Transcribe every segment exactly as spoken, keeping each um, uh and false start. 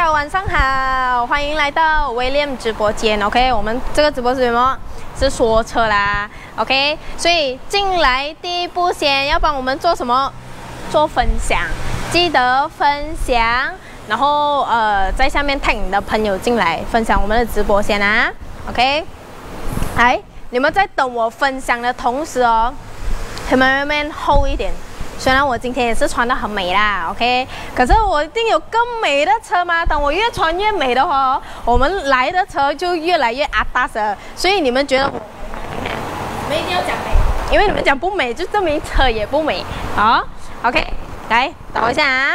家晚上好，欢迎来到威廉直播间。OK， 我们这个直播是什么？是说车啦。OK， 所以进来第一步先要帮我们做什么？做分享，记得分享，然后呃在下面 tag 你的朋友进来分享我们的直播先啊。OK， 来，你们在等我分享的同时哦，前面面厚一点。 虽然我今天也是穿得很美啦 ，OK， 可是我一定有更美的车吗？等我越穿越美的话，我们来的车就越来越阿达色。所以你们觉得我，你们一定要讲美，因为你们讲不美，就证明车也不美啊。OK， 来等一下啊，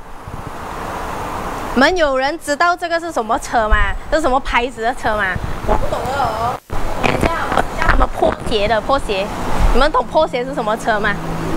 你们有人知道这个是什么车吗？这是什么牌子的车吗？我不懂的哦。等一下，我叫他们破鞋的破鞋，你们懂破鞋是什么车吗？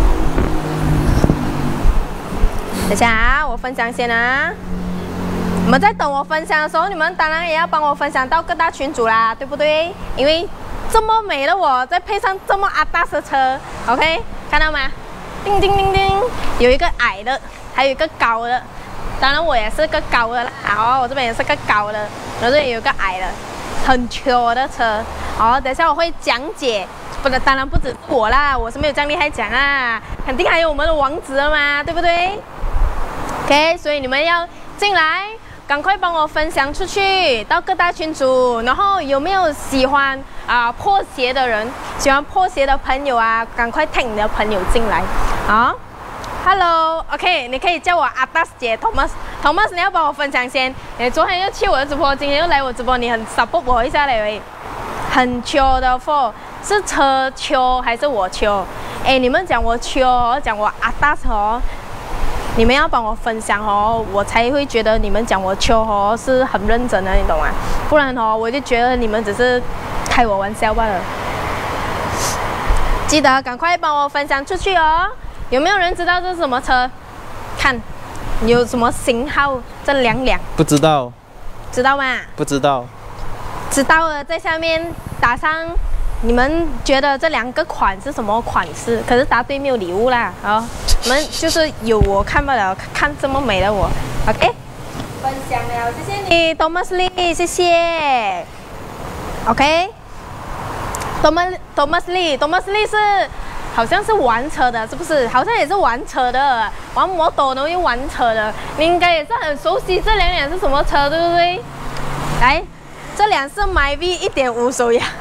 等一下啊，我分享先啊。你们在等我分享的时候，你们当然也要帮我分享到各大群组啦，对不对？因为这么美的我，再配上这么阿达的车 ，OK， 看到吗？叮叮叮叮，有一个矮的，还有一个高的。当然我也是个高的啦，哦，我这边也是个高的，然后这里有一个矮的，很球的车。好，等一下我会讲解。 不，当然不止我啦，我是没有这样厉害讲啊，肯定还有我们的王子了嘛，对不对 ？OK， 所以你们要进来，赶快帮我分享出去到各大群组，然后有没有喜欢啊、呃、破鞋的人，喜欢破鞋的朋友啊，赶快 tag 你的朋友进来啊 ！Hello，OK， 你可以叫我阿达姐 Thomas，Thomas 你要帮我分享先，你昨天又去我的直播，今天又来我直播，你很 support 我一下嘞，很秋的 for。 是车秋还是我秋？哎，你们讲我秋，讲我阿达哦，你们要帮我分享哦，我才会觉得你们讲我秋哦是很认真的，你懂吗？不然哦，我就觉得你们只是开我玩笑罢了。记得赶快帮我分享出去哦！有没有人知道这是什么车？看，有什么型号？这两辆不知道， 知道吗？ 不知道， 知道了，在下面打上。 你们觉得这两个款是什么款式？可是答对没有礼物啦，好、哦，你们就是有我看不了，看这么美的我 ，OK， 分享了，谢谢你 ，Thomas Lee， 谢谢 ，OK，Thomas Thomas Lee，Thomas Lee 是好像是玩车的，是不是？好像也是玩车的，玩摩托然后又玩车的，你应该也是很熟悉这两辆是什么车，对不对？来，这辆是 My V 一点五手摇。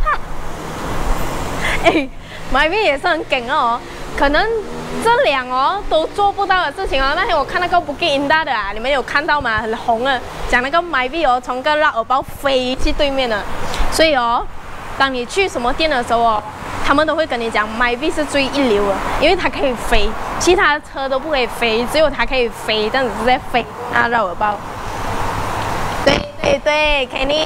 哎 ，My V 也是很梗哦，可能这两哦都做不到的事情哦。那天我看那个 Bukit Indah 的啊，你们有看到吗？很红啊，讲那个 My V 哦从个绕耳包飞去对面了。所以哦，当你去什么店的时候哦，他们都会跟你讲 My V 是最一流的，因为它可以飞，其他的车都不可以飞，只有它可以飞，这样子是在飞啊绕耳包。对对对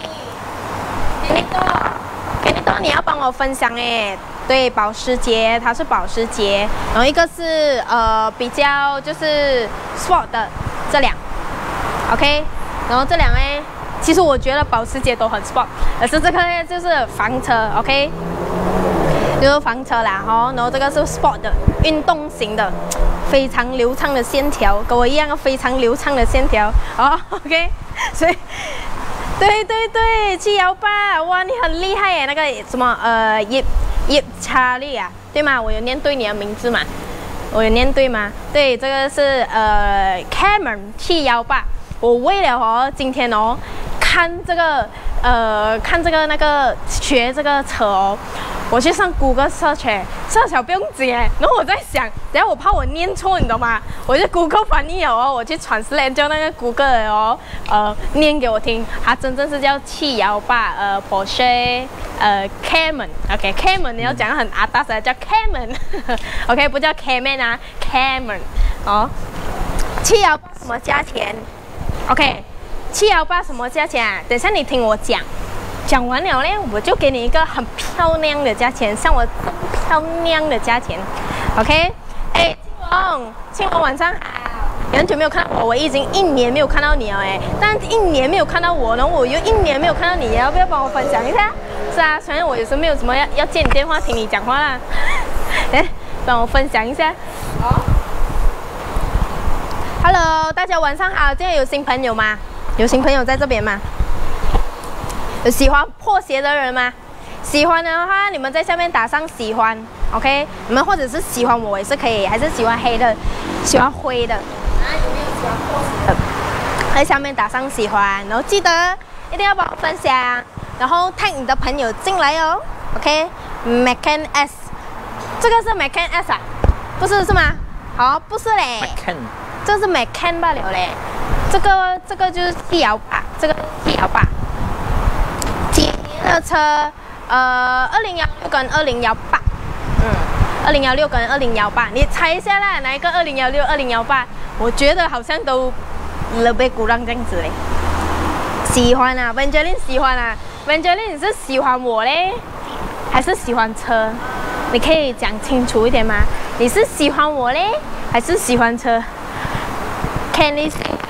，Kenny，Kenny 哥。 你要帮我分享哎，对，保时捷，它是保时捷，然后一个是呃比较就是 sport 的这辆 ，OK， 然后这辆哎，其实我觉得保时捷都很 sport， 可是这个呢就是房车 ，OK， 就是房车啦哈，然后这个是 sport 的运动型的，非常流畅的线条，跟我一样非常流畅的线条，哦 ，OK， 所以。 对对对，七幺八，哇，你很厉害耶！那个什么呃，叶叶查理啊，对吗？我有念对你的名字嘛？我有念对吗？对，这个是呃 Cameron 七幺八。我为了哦，今天哦，看这个呃，看这个那个学这个车哦，我去上谷歌 search，search 不用紧哎。然后我在想，等下我怕我念错，你懂吗？我就谷歌翻译哦，我去translate叫那个谷歌的哦，呃，念给我听。它真正是叫七幺八，呃 ，Porsche， 呃 ，Cayman，OK， Cayman 你要讲很阿达斯，叫 Cayman，OK， 不叫 Cayman 啊 ，Cayman， 哦，七幺八什么价钱 ？OK， 七幺八什么价钱啊？等一下你听我讲。 讲完了呢，我就给你一个很漂亮的价钱，像我这么漂亮的价钱 ，OK？ 哎，庆龙，庆龙晚上好，很久没有看到我，我已经一年没有看到你了哎，但一年没有看到我呢，我又一年没有看到你，要不要帮我分享一下？是啊，虽然我有时候没有什么要要接你电话听你讲话啦，哎，帮我分享一下。好 ，Hello， 大家晚上好，今天有新朋友吗？ 有新朋友在这边吗？有喜欢破鞋的人吗？喜欢的话，你们在下面打上喜欢 ，OK？ 你们或者是喜欢我也是可以，还是喜欢黑的，喜欢灰的？啊，有没有喜欢破鞋的？在下面打上喜欢，然后记得一定要帮我分享，然后 tag 你的朋友进来哦 ，OK？Macan S， 这个是 Macan S 啊？不是是吗？好，不是嘞 ，Macan， 这是 Macan 罢了嘞。这个这个就是七摇把，这个七摇把。几年的车？呃，二零幺六跟二零幺八，嗯，二零幺六跟二零幺八，你猜一下啦，哪一个二零幺六、二零幺八？我觉得好像都勒贝古让这样子嘞。喜欢啊 ，Vangeline 喜欢啊 ，Vangeline 你是喜欢我嘞，还是喜欢车？你可以讲清楚一点吗？你是喜欢我嘞，还是喜欢车 ？Kenly，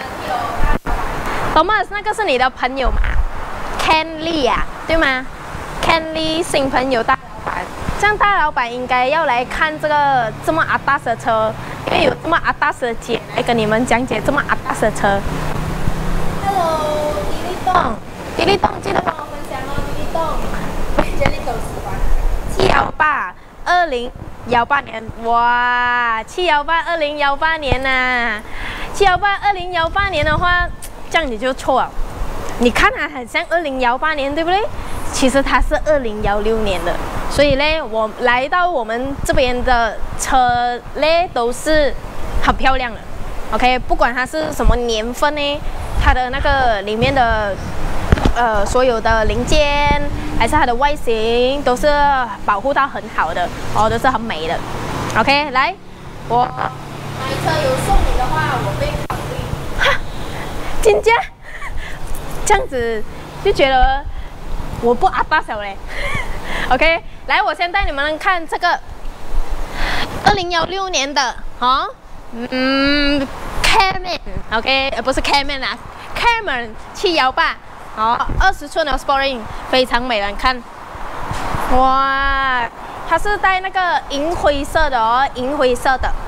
Thomas 那个是你的朋友吗 ？Kenly 啊，对吗？Kenly 新朋友大老板，这样大老板应该要来看这个这么阿达的车，因为有这么阿达的姐来跟你们讲解这么阿达的车。Hello， 迪丽洞，迪丽洞记得帮我分享哦，迪丽洞，这里都喜欢。七幺八，二零幺八年，哇，七幺八二零幺八年呐、啊，七幺八二零幺八年的话，这样你就错了。你看它很像二零幺八年，对不对？其实它是二零幺六年的，所以呢，我来到我们这边的车呢，都是很漂亮的。OK， 不管它是什么年份呢，它的那个里面的呃所有的零件，还是它的外形，都是保护到很好的哦，都是很美的。OK， 来，我买车有送你的话，我会考虑。哈，金价这样子就觉得。我不阿巴小嘞 ，OK， 来，我先带你们看这个二零幺六年的啊，嗯 ，Cayman，OK， 呃，不是 Cayman 啊 ，Cayman 七幺八，哦，二十寸的 Sporting， 非常美人看，哇，它是带那个银灰色的哦，银灰色的，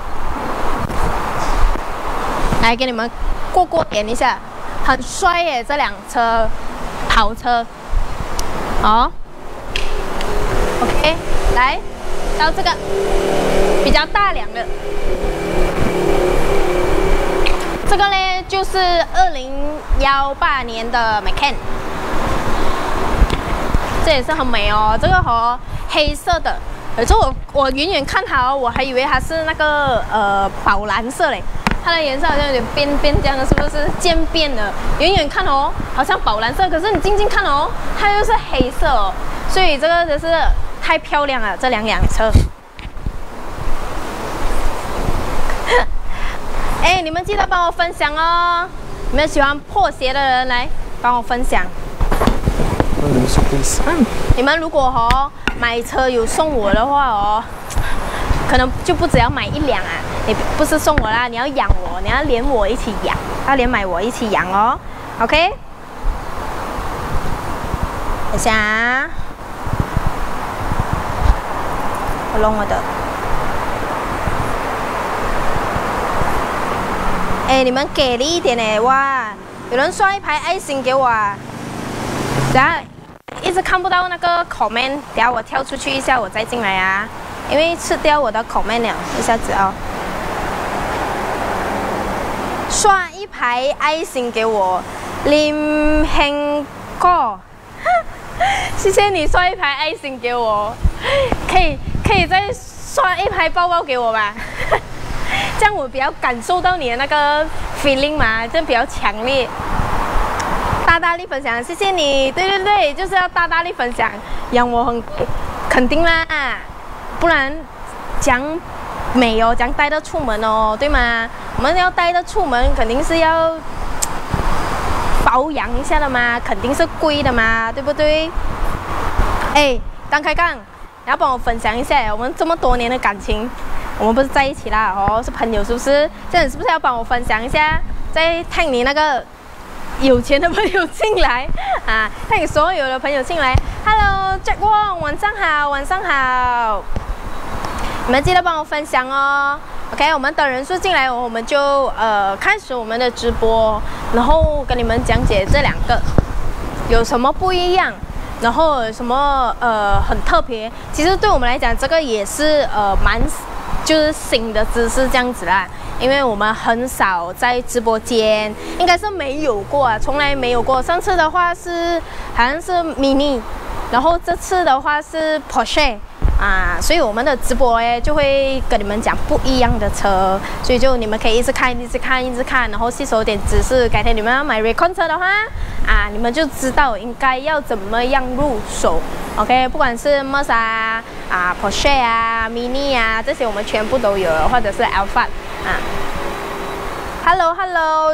来给你们过过点一下，很帅耶，这辆车，跑车。好 ，OK， 来到这个比较大辆的，这个呢就是二零幺八年的 Macan， 这也是很美哦。这个和黑色的，有时候我我远远看它哦，我还以为它是那个呃宝蓝色嘞。它的颜色好像有点边边这样的，是不是渐变的？远远看哦，好像宝蓝色，可是你近近看哦，它又是黑色哦，所以这个真是太漂亮了，这两辆车。哎，你们记得帮我分享哦！你们喜欢破鞋的人来帮我分享。嗯，你们如果哦买车有送我的话哦。可能就不只要买一辆啊，你不是送我啦，你要养我，你要连我一起养，要连买我一起养哦 ，OK？ 等一下啊，我弄我的。哎，你们给力一点呢，哇！有人刷一排爱心给我啊，等下一直看不到那个 comment， 等下我跳出去一下，我再进来啊。因为吃掉我的口面了，一下子哦，刷一排爱心给我，林兴哥，谢谢你刷一排爱心给我，可以可以再刷一排抱抱给我吧，这样我比较感受到你的那个 feeling 嘛，这样比较强烈。大大力分享，谢谢你，对对对，就是要大大力分享，养我很肯定啦。不然讲美哦，讲带得出门哦，对吗？我们要带得出门，肯定是要保养一下的嘛，肯定是贵的嘛，对不对？哎，张开杠，你要帮我分享一下，我们这么多年的感情，我们不是在一起啦，哦，是朋友，是不是？这样你是不是要帮我分享一下，再带你那个有钱的朋友进来啊，带你所有的朋友进来。Hello Jack Wong， 晚上好，晚上好。你们记得帮我分享哦 ，OK， 我们等人数进来，我们就呃开始我们的直播。 然后跟你们讲解这两个有什么不一样，然后有什么呃很特别。其实对我们来讲，这个也是呃蛮就是新的知识这样子啦，因为我们很少在直播间，应该是没有过啊，从来没有过。上次的话是好像是 Mini， 然后这次的话是 Porsche。啊，所以我们的直播哎就会跟你们讲不一样的车，所以就你们可以一直看、一直看、一直看，然后吸收点知识。改天你们要买 Recon 车的话，啊，你们就知道应该要怎么样入手。OK， 不管是 Merc 啊、啊 Porsche 啊、Mini 啊，这些我们全部都有，或者是 Alphard 啊。Hello Hello，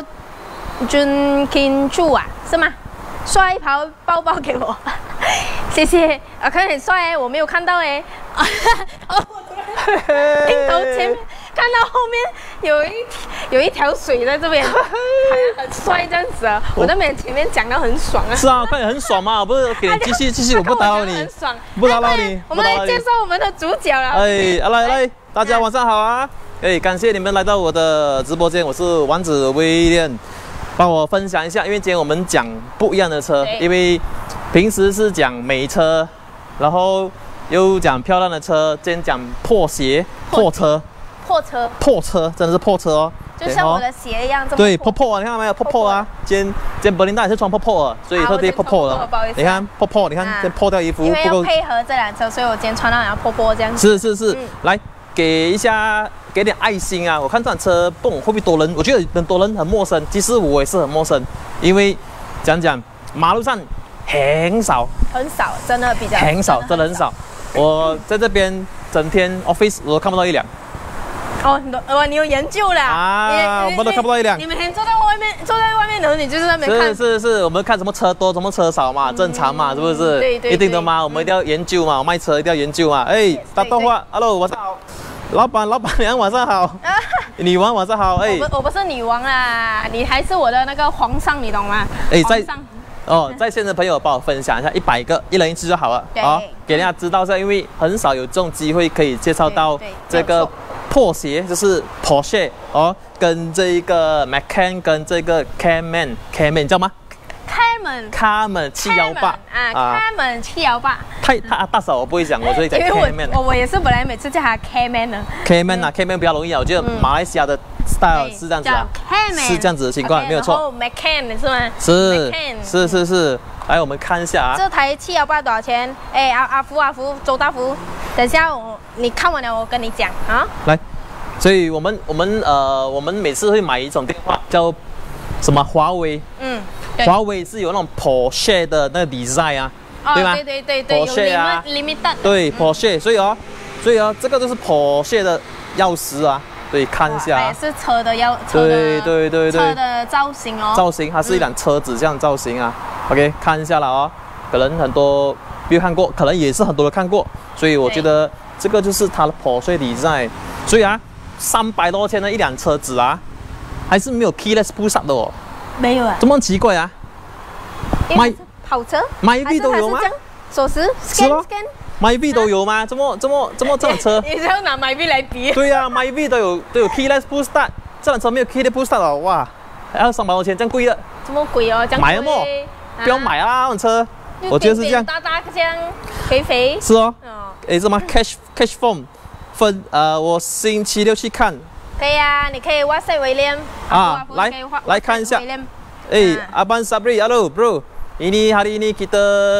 Jun Kin Chu 啊，是吗？刷一包包包给我。谢谢，啊，看很帅哎，我没有看到哎。哦，镜头前面看到后面有一有一条水在这边，好像很帅这样子啊。我那边前面讲到很爽啊。 是啊，快点很爽嘛，不是给你继续继续，我不打扰你， 很爽， 不打扰你。 我们来介绍我们的主角了。 哎，来来，大家晚上好啊！哎，感谢你们来到我的直播间，我是王子威廉。帮我分享一下，因为今天我们讲不一样的车，因为平时是讲美车，然后又讲漂亮的车，今天讲破鞋、破车、 破车、 破车，真的是破车哦， 就像我的鞋一样，这么对，破破啊，你看到没有？破破啊，今天今天Belinda也是穿破破的，所以特地破破的。你看破破，你看这破掉衣服， 因为要配合这辆车，所以我今天穿到像破破这样子。是是是，来给一下。给点爱心啊！我看这辆车，不懂会不会多人？我觉得很多人很陌生，其实我也是很陌生，因为讲讲马路上很少， 很少，真的比较很少，真的很少。我在这边整天 office 我都看不到一辆。 哦，哦，你有研究啦啊！我们都看不到一辆。 你每天坐在外面，坐在外面，然后你就是在那边看。 是是是，我们看什么车多，什么车少嘛，正常嘛，是不是？ 对对， 一定的嘛，我们一定要研究嘛，卖车一定要研究嘛。哎，大豆花 ，Hello， 晚上好。老板，老板娘晚上好，女王晚上好，哎， 我不我不是女王啦，你还是我的那个皇上，你懂吗？ 哎，在哦，在线的朋友帮我分享一下，一百个，一人一次就好了，好，给大家知道一下，因为很少有这种机会可以介绍到这个破鞋，就是 Porsche 哦，跟这一个 Macan 跟这个 Cayman，Cayman 你知道吗？ 开门， 开门七幺八啊，开门七幺八。 太他大嫂我不会讲，我所以讲 Cayman。我我也是本来每次叫他 Cayman 的。 Cayman 啊 ，Cayman 比较容易啊，我觉得马来西亚的 style 是这样子啊，是这样子的情况，没有错。 然后 Macan 是吗？ 是是是是，来我们看一下啊。 这台七幺八多少钱？哎，阿阿福阿福周大福，等下我你看完了我跟你讲啊。 来，所以我们我们呃我们每次会买一种电话叫什么华为，嗯。华为是有那种 Porsche 的那个 design 啊， 对吗？对对对对 ，Porsche 啊 ，limited。 对 Porsche，所以哦，所以哦，这个就是 Porsche 的钥匙啊，对，看一下。 也是车的钥， 对对对对， 车的造型哦。 造型，它是一辆车子这样造型啊。OK， 看一下了哦，可能很多没有看过，可能也是很多人看过，所以我觉得这个就是它的 Porsche design。所以啊，三百多千的一辆车子啊，还是没有 keyless push up 的哦。 没有啊， 这么奇怪啊？ 买跑车 ，MyV 都有吗？ 手持 scan scan ，MyV 都有吗？这么这么这么这辆车？ 你是要拿 MyV 来比？ 对呀 ，MyV 都有都有 keyless push start， 这辆车没有 keyless push start 哦，哇，还要三百多钱，这样贵了。 这么贵哦，这样贵。 买了么？不要买啊，这种车。我觉得是这样。 大大这样，肥肥。 是哦。哎，什么 cash cash form 分呃，我星期六去看。 可以啊，你可以 WhatsApp 威廉啊，来来看一下。哎，Abang Sabri，Hello bro，ini hari ini kita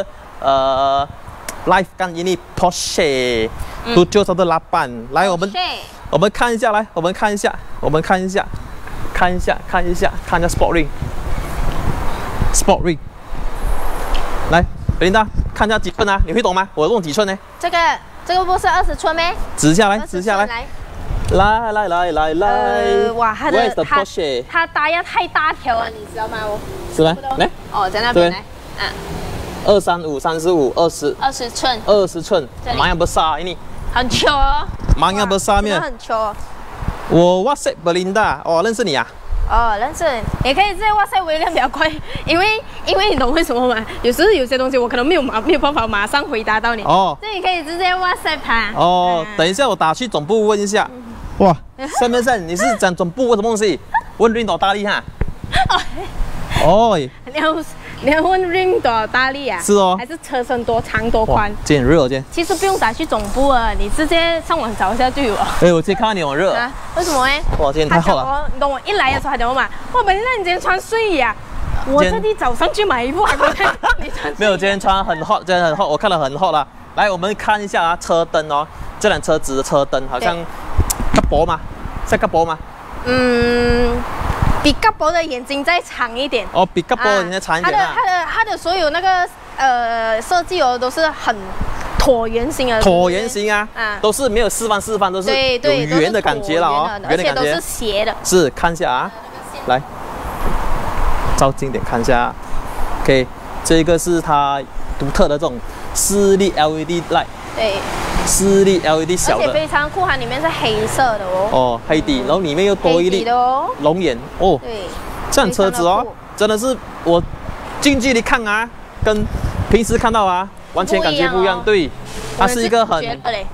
uh, live kan ini Porsche tujuh satu delapan，来我们我们看一下，来我们看一下，我们看一下，看一下看一下看一下 Sport Ring，Sport Ring， 来Belinda看一下几寸啊？你会懂吗？我用几寸呢？ 这个这个不是二十寸咩？ 指下来，指下来。来来来来来！ 呃，哇，它的它它搭要太大条了，你知道吗？我是吗？来， 哦，在那边来，嗯， 二三五三十五二十， 二十寸， 二十寸，Mana besar ini？ 很球哦 ，Mana besar 面， 很球哦。 我 WhatsApp Belinda， 哦，认识你啊？ 哦，认识，也可以在 WhatsApp 威廉比较快，因为因为你懂为什么吗？有时候有些东西我可能没有马没有办法马上回答到你，哦，所以你可以直接 WhatsApp 他。 哦，等一下我打去总部问一下。哇，三先生，你是讲总部问什么东西？问领导大力哈。 哦， 你要你要问 rim 多少大力啊？ 是哦， 还是车身多长多宽？ 今天很热，今天。 其实不用打去总部啊，你直接上网找一下就有了。 哎，我今天看到你很热啊？ 为什么呢？ 哇，今天太好了。 你懂我一来的时候还讲我嘛，哇，本来你今天穿睡衣啊，我特地早上去买衣服还过来。你穿没有，今天穿很 hot， 真的很 hot， 我看了很 hot 啦。来，我们看一下啊，车灯哦，这辆车子的车灯好像嘎薄吗？在嘎薄吗？ 嗯。比嘎博的眼睛再长一点哦，比嘎博的眼睛长一点啊！ 它的它的它的所有那个呃设计哦，都是很椭圆形的。 椭圆形啊，啊，都是没有四方四方，都是有圆的感觉了哦， 而且都是斜的。 是，看一下啊，来，照近点看一下 ，OK， 这个是它独特的这种四粒 L E D light。对。四粒 L E D 小的， 而且非常酷，它里面是黑色的哦。 哦，黑底，然后里面又多一粒龙眼哦。对，这辆车子哦，真的是我近距离看啊，跟平时看到啊，完全感觉不一样。对，它是一个很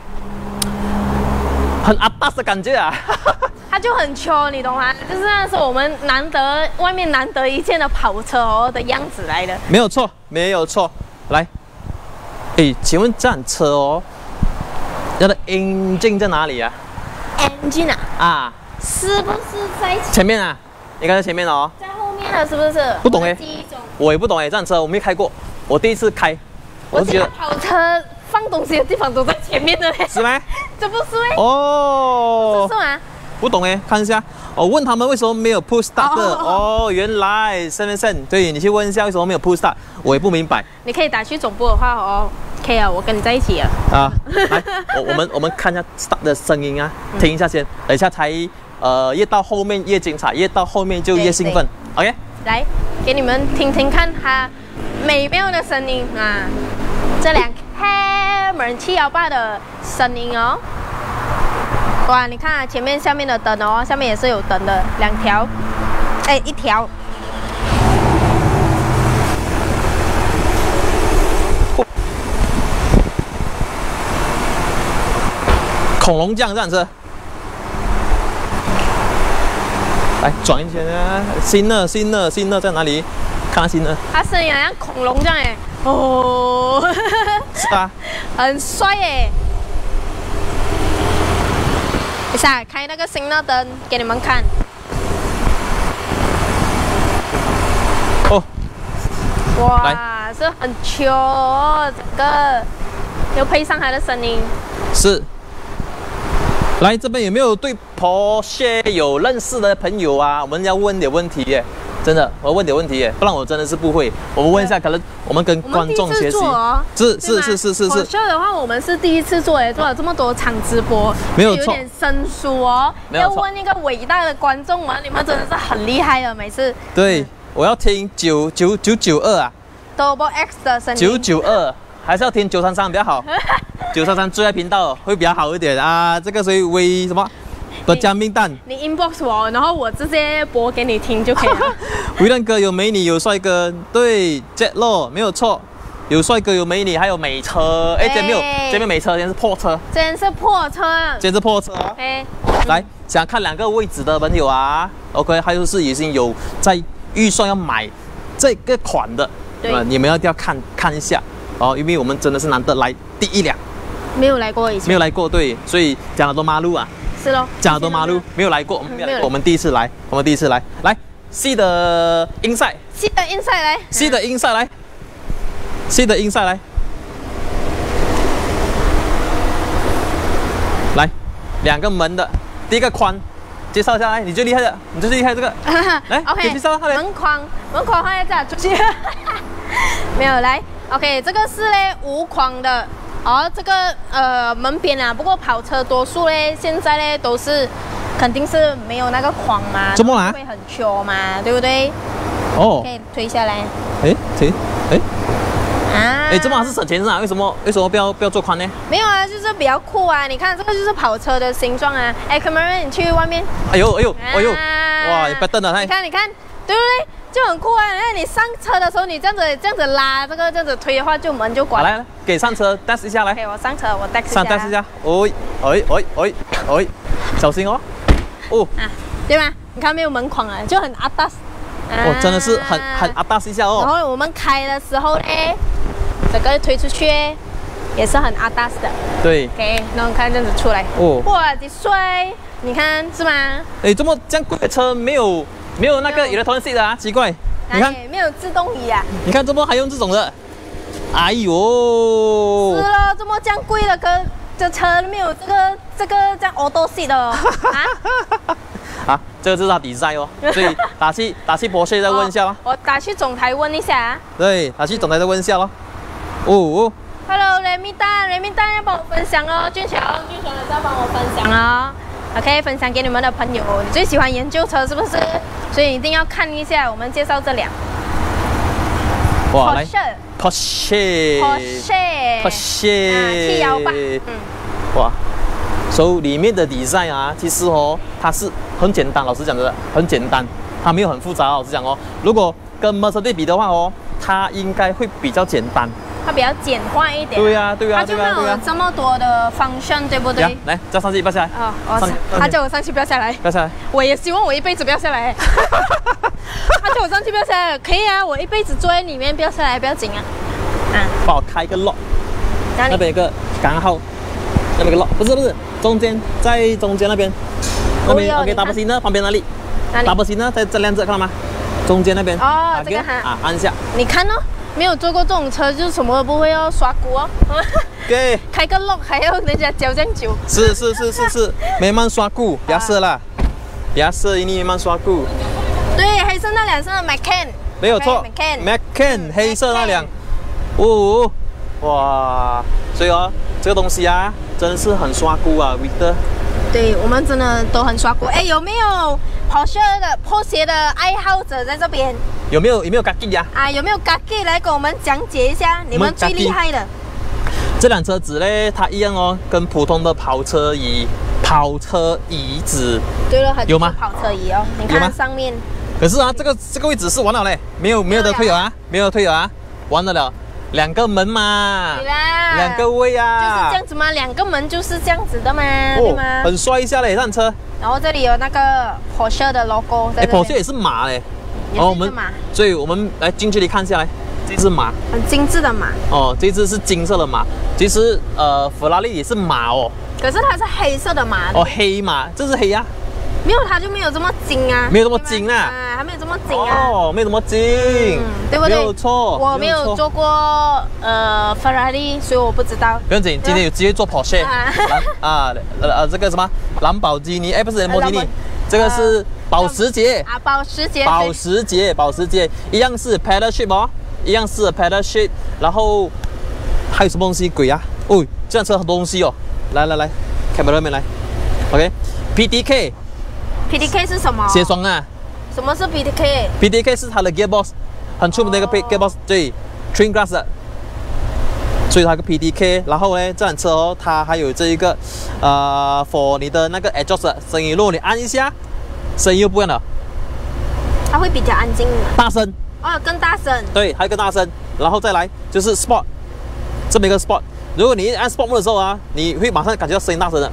很阿达的感觉啊。 它就很秋，你懂吗？就是那是我们难得外面难得一见的跑车哦的样子来的。 没有错，没有错。来，哎，请问这辆车哦？它的 engine 在哪里啊 ？engine 啊？啊，是不是在前面啊？应该在前面哦。 在后面了，是不是？ 不懂哎，我也不懂哎，这辆车我没开过，我第一次开， 我觉得跑车放东西的地方都在前面的嘞。 是吗？ 这不是哎。 哦。 是吗？ 不懂哎，看一下。我问他们为什么没有 push start 的？哦，原来身份证，对你去问一下为什么没有 push start， 我也不明白。 你可以打去总部的话哦。可以啊，我跟你在一起啊。 啊，来，我我们我们看一下 start 的声音啊，嗯、听一下先，等一下才呃越到后面越精彩，越到后面就越兴奋。OK， 来给你们听听看它美妙的声音啊，这辆 Camry 七一八的声音哦。哇，你看、啊、前面下面的灯哦，下面也是有灯的，两条，哎，一条。 恐龙酱这样子，来转一圈啊！新的新的新的在哪里？看新的， 它声音好像恐龙这样哎，哦， 是啊， 很帅哎！等下开那个新的灯给你们看。 哦， 哇，是很秋，整个又配上它的声音， 是。来这边有没有对 Porsche 有认识的朋友啊？我们要问点问题耶，真的，我要问点问题耶，不然我真的是不会。我们问一下，可能我们跟观众学习。 哦、 是是是是是是。 Porsche 的话，我们是第一次做耶，做了这么多场直播， 没有错， 有点生疏哦。要问一个伟大的观众啊，你们真的是很厉害的，每次。 对，嗯、我要听九九九九二啊 ，Double X 的声音。 九九二，还是要听九三三比较好。九三三最爱频道会比较好一点啊！这个属于微什么的加命蛋？ 你 inbox 我，然后我直接播给你听就可以了。 维伦哥有美女有帅哥，对 ，Jet Lo 没有错，有帅哥有美女还有美车。哎，这没有，这边美车，这边是破车。 这边是破车。 这边是破车。 哎， 来，想看两个位置的朋友啊 ，OK， 还有是已经有在预算要买这个款的，对吧？你们一定要看看一下哦，因为我们真的是难得来第一辆。 没有来过以前， 没有来过，对，所以讲很多马路啊， 是咯， 讲很多马路，没有来过，我们没有来过，我们第一次来，我们第一次来，来 ，C 的 inside，C 的 inside 来 ，C 的 inside 来 ，C 的 inside 来，来，两个门的，第一个宽，介绍一下来，你最厉害的，你最厉害这个，来 ，OK， 介绍他来， 门框，门框放在这出去，没有来 ，OK， 这个是嘞无框的。哦，这个呃门边啊，不过跑车多数嘞，现在嘞都是肯定是没有那个框嘛， 怎么啦？ 会很秋嘛，对不对？ 哦， 可以推下来。 哎，推，哎， 啊， 哎，这么还是省钱是啊？为什么为什么不要不要做宽呢？ 没有啊，就是比较酷啊！你看这个就是跑车的形状啊。哎 ，Cameron， 你去外面。 哎呦哎呦哎呦，哇，你别瞪了， 你看你看，对不对？就很酷啊！那你上车的时候，你这样子这样子拉，这个这样子推的话，就门就关了。 来来，给上车 test 一下来。 给我上车，我 test 一下。 上 test 一下，哎哎哎哎哎，小心哦。哦， 啊，对吗？你看没有门框啊，就很阿达。 哦，真的是很很阿大一下哦。 然后我们开的时候呢，整个推出去也是很阿大的。 对。 OK， 然后看这样子出来。哦。哇，几帅！你看是吗？ 哎，这么这样贵的车没有没有那个 electronic seat 的啊？奇怪。你看， 没有自动椅啊。 你看，这么还用这种的？哎呦。 是了，这么这样贵的，可这车没有这个这个这样 auto seat 的啊？ 啊，这个是他 design 哦，所以打去打去博士再问一下咯。 我打去总台问一下。 对，打去总台再问一下咯。哦。 Hello， 雷米蛋，雷米蛋要帮我分享哦，俊强，俊强也在帮我分享哦。OK， 分享给你们的朋友。你最喜欢研究车是不是？所以一定要看一下我们介绍这辆。 哇，来 Porsche，Porsche，Porsche， 七幺八，嗯， 哇，所以里面的 design 啊，其实哦，它是很简单，老实讲的，很简单，它没有很复杂。老实讲哦，如果跟 Mercedes 比的话哦，它应该会比较简单。 它比较简化一点。 对呀，对呀， 它就没有这么多的 function， 对不对？ 来，叫上去，不要下来。 哦，他叫我上去，不要下来。 不要下来。 我也希望我一辈子不要下来。他叫我上去，不要下来，可以啊，我一辈子坐在里面，不要下来，不要紧啊。 啊，帮我开一个 lock。那边有个刚好，那边有个 lock， 不是不是，中间在中间那边，那边 OK，double C 呢？旁边哪里？哪里 ？double C 呢？在这亮着，看到吗？中间那边。 哦，这个哈。 啊，按一下。 你看哦。没有坐过这种车，就什么都不会哦，刷锅哦。 对。开个 lock 还要人家教这样久。 是是是是是，慢慢刷锅，别色啦，别色，你慢慢刷锅。 对，黑色那辆是 Macan。 没有错 ，Macan， 黑色那辆。哦，哇，所以哦，这个东西啊，真的是很刷锅啊 ，Victor。 对我们真的都很刷锅。哎，有没有Porsche的破鞋的爱好者在这边？ 有没有有没有 Gaki 呀？ 啊，有没有 Gaki 来给我们讲解一下你们最厉害的？ 这辆车子呢，它一样哦，跟普通的跑车椅、跑车椅子。 对了， 有吗？ 跑车椅哦，你看上面。 可是啊，这个这个位置是完了嘞，没有没有得退了啊，没有退了啊，完了了。两个门嘛， 对啦， 两个位啊， 就是这样子嘛，两个门就是这样子的嘛，对吗？ 很帅一下嘞，这辆车。 然后这里有那个 Porsche 的 logo， 哎 ，Porsche 也是马嘞， 也是马， 所以我们来近距离看下来，这只马很精致的马。 哦，这只是金色的马，其实呃，法拉利也是马哦， 可是它是黑色的马。 哦，黑马，这是黑啊。 没有，它就没有这么精啊， 没有这么精啊， 啊，它没有这么精啊， 哦，没有这么精，嗯， 对不对？ 没有错， 我没有坐过呃法拉利，所以我不知道。 不用紧，今天有机会坐 Porsche 啊，呃这个什么兰博基尼，哎，不是兰博基尼，这个是保时捷啊，保时捷， 保时捷，保时捷，一样是 pedal shift 哦，一样是 pedal shift，然后还有什么东西鬼啊？哦，这辆车很多东西哦，来来来 ，camera 面来 ，OK，P D K。P D K 是什么？ 鞋霜啊！ 什么是 P D K？ P D K 是它的 gearbox， 很出名的一个 gearbox， 对 ，Twin Glass 的，所以它个 P D K。然后呢，这辆车哦，它还有这一个呃 ，for 你的那个 exhaust 声音，如果你按一下，声音又不一样了， 它会比较安静， 大声哦，更大声。 对，还有更大声。然后再来就是 Sport， 这么一个 Sport， 如果你按 Sport mode 的时候啊，你会马上感觉到声音大声的。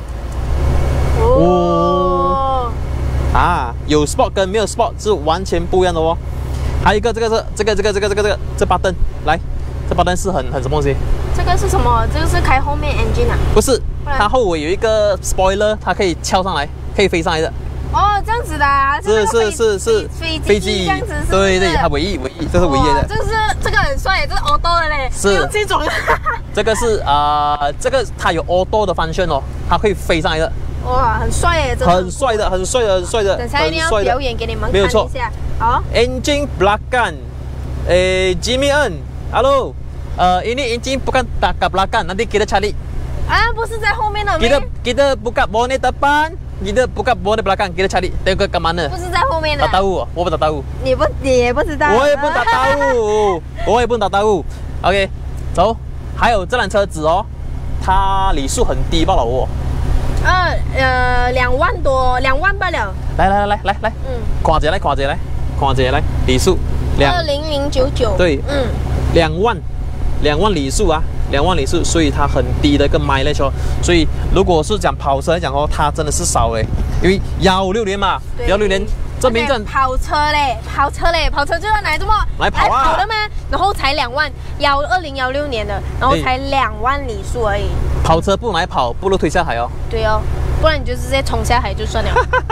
哦。啊，有 sport 跟没有 sport 是完全不一样的哦。还有一个，这个是这个这个这个这个这个这把灯，来，这把灯是很很什么东西？ 这个是什么？这个是开后面 engine 啊？ 不是，它后尾有一个 spoiler， 它可以翘上来，可以飞上来的。 哦，这样子的啊？ 是是是是飞机这样子是？ 对对，它唯一唯一，这是唯一的。 这是这个很帅，这是 auto 的嘞。 是这种。 这个是啊，这个它有 auto 的function哦，它会飞上来的。 哇，很帅耶！ 很帅的，很帅的，很帅的。 等下一定要表演给你们看一下。 好 ，engine belakang， eh Jimmy N，hello， 呃 ，ini engine bukan tak belakang， nanti kita cari。 啊，不是在后面的。 kita kita buka bonnet depan， kita buka bonnet belakang， kita cari tengok ke mana。 不是在后面的。 tak tahu， 我不tak tahu。 你不，你也不知道。 我也不tak tahu， 我也不tak tahu。OK， 走，还有这辆车子哦，它里数很低罢了哦。 呃呃，两万多，两万罢了。 来来来来来来，嗯，看下来，看下来，看下来，里数两二零零九九。 对，嗯，两万，两万里数啊， 两万里数，所以它很低的一个 mileage 哦。所以如果是讲跑车来讲哦，它真的是少诶，因为幺六年嘛，幺六年。 这名正跑车嘞，跑车嘞，跑车就要来这么来跑啊， 来跑的吗？然后才两万，幺二零幺六年的，然后才两万里数而已。 跑车不买跑，不如推下海哦。 对哦，不然你就直接冲下海就算了。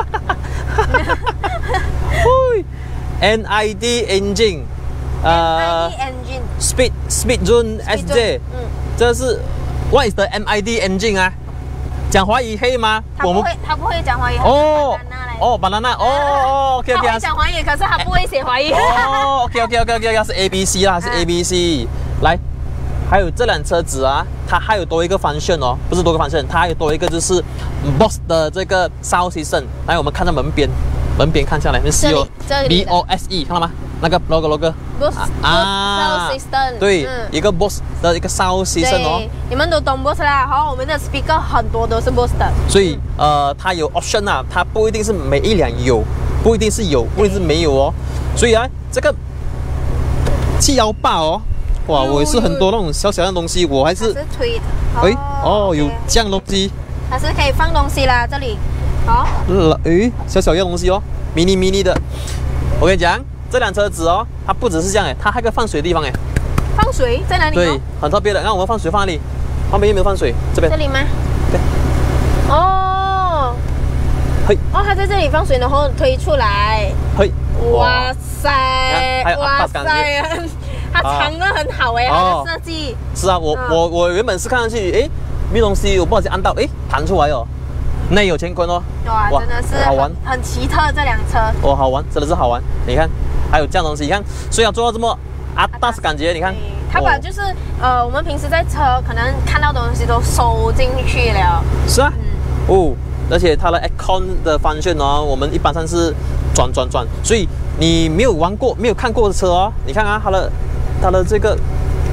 N I D engine， 呃 ，N I D engine，Speed Speed Zone S J， 嗯，这是 What is the M I D engine 啊？讲华语可以吗？ 他不会，他不会讲华语。 哦。 哦，banana， 哦哦 ，OK OK， 他会讲华语，可是他不会写华语。 哦 ，OK OK OK OK， 是 A B C 啦，是 A B C。来，还有这辆车子啊，它还有多一个function哦，不是多个function，它还有多一个就是 Boss 的这个 sound system。来，我们看到门边，门边看下来，是有 B O S E， 看到吗？那个 logo logo。 Boss 啊 sound system。 对，一个 Boss 的一个 sound system 哦。 你们都懂 Boss 啦，好，我们的 speaker 很多都是 Boss 的。 所以呃，它有 option 啊，它不一定是每一辆有，不一定是有，不一定是没有哦。所以啊，这个七幺八哦，哇，我也是很多那种小小的东西，我还是是推的。 哎，哦，有这样东西。 它是可以放东西啦，这里。好。 哎，小小样东西哦 ，mini mini 的。我跟你讲，这辆车子哦，它不只是这样哎，它还有个放水的地方哎。 放水在哪里？ 对，很特别的。那我们放水放哪里？旁边有没有放水？这边。 这里吗？ 对。 哦。嘿。哦，它在这里放水，然后推出来。 嘿。 哇塞！哇塞！它藏得很好哎，它的设计。 是啊，我我我原本是看上去，哎，没东西，我不小心按到，哎，弹出来哦。内有乾坤哦。 哇，真的是好玩，很奇特这辆车。 哦，好玩，真的是好玩。你看，还有这样东西，你看，所以要做到这么啊大的感觉，你看。 它把就是呃，我们平时在车可能看到的东西都收进去了。 是啊。哦，而且它的 aircon 的方向哦，我们一般上是转转转，所以你没有玩过、没有看过的车哦，你看啊，它的它的这个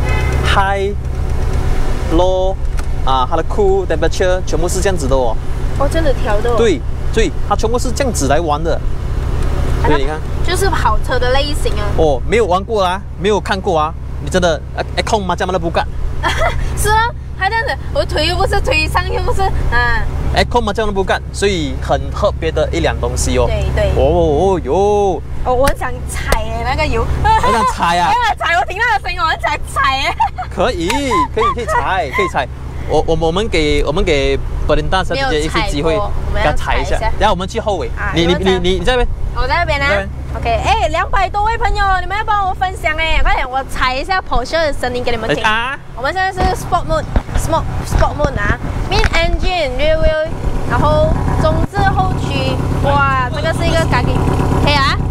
high、low 啊，它的 cool temperature 全部是这样子的哦。 哦，真的调的哦。 对，所以它全部是这样子来玩的。所以你看， 就是跑车的类型啊。 哦，没有玩过啊，没有看过啊，你真的 aircon 嘛，这么都不干。 是啊，它这样子，我腿又不是推上，又不是啊。 aircon 嘛，这样都不干，所以很特别的一辆东西哦。 对对。 哦哦哟。 哦，我很想踩诶，那个油。 很想踩啊！ 我想踩，我听到的声音，我很想踩诶。 可以，可以，可以踩，可以踩。我我我们给我们给布林达小姐姐一次机会，给她踩一下。然后我们去后尾。你你你你你在那边？ 我在那边呢。OK， 哎，两百多位朋友，你们要帮我分享哎，快点，我踩一下跑车的声音给你们听。啊！我们现在是 Sport Mode，Sport Sport Mode 啊 ，Main Engine Rear Wheel， 然后中置后驱，哇，这个是一个改进，可以啊。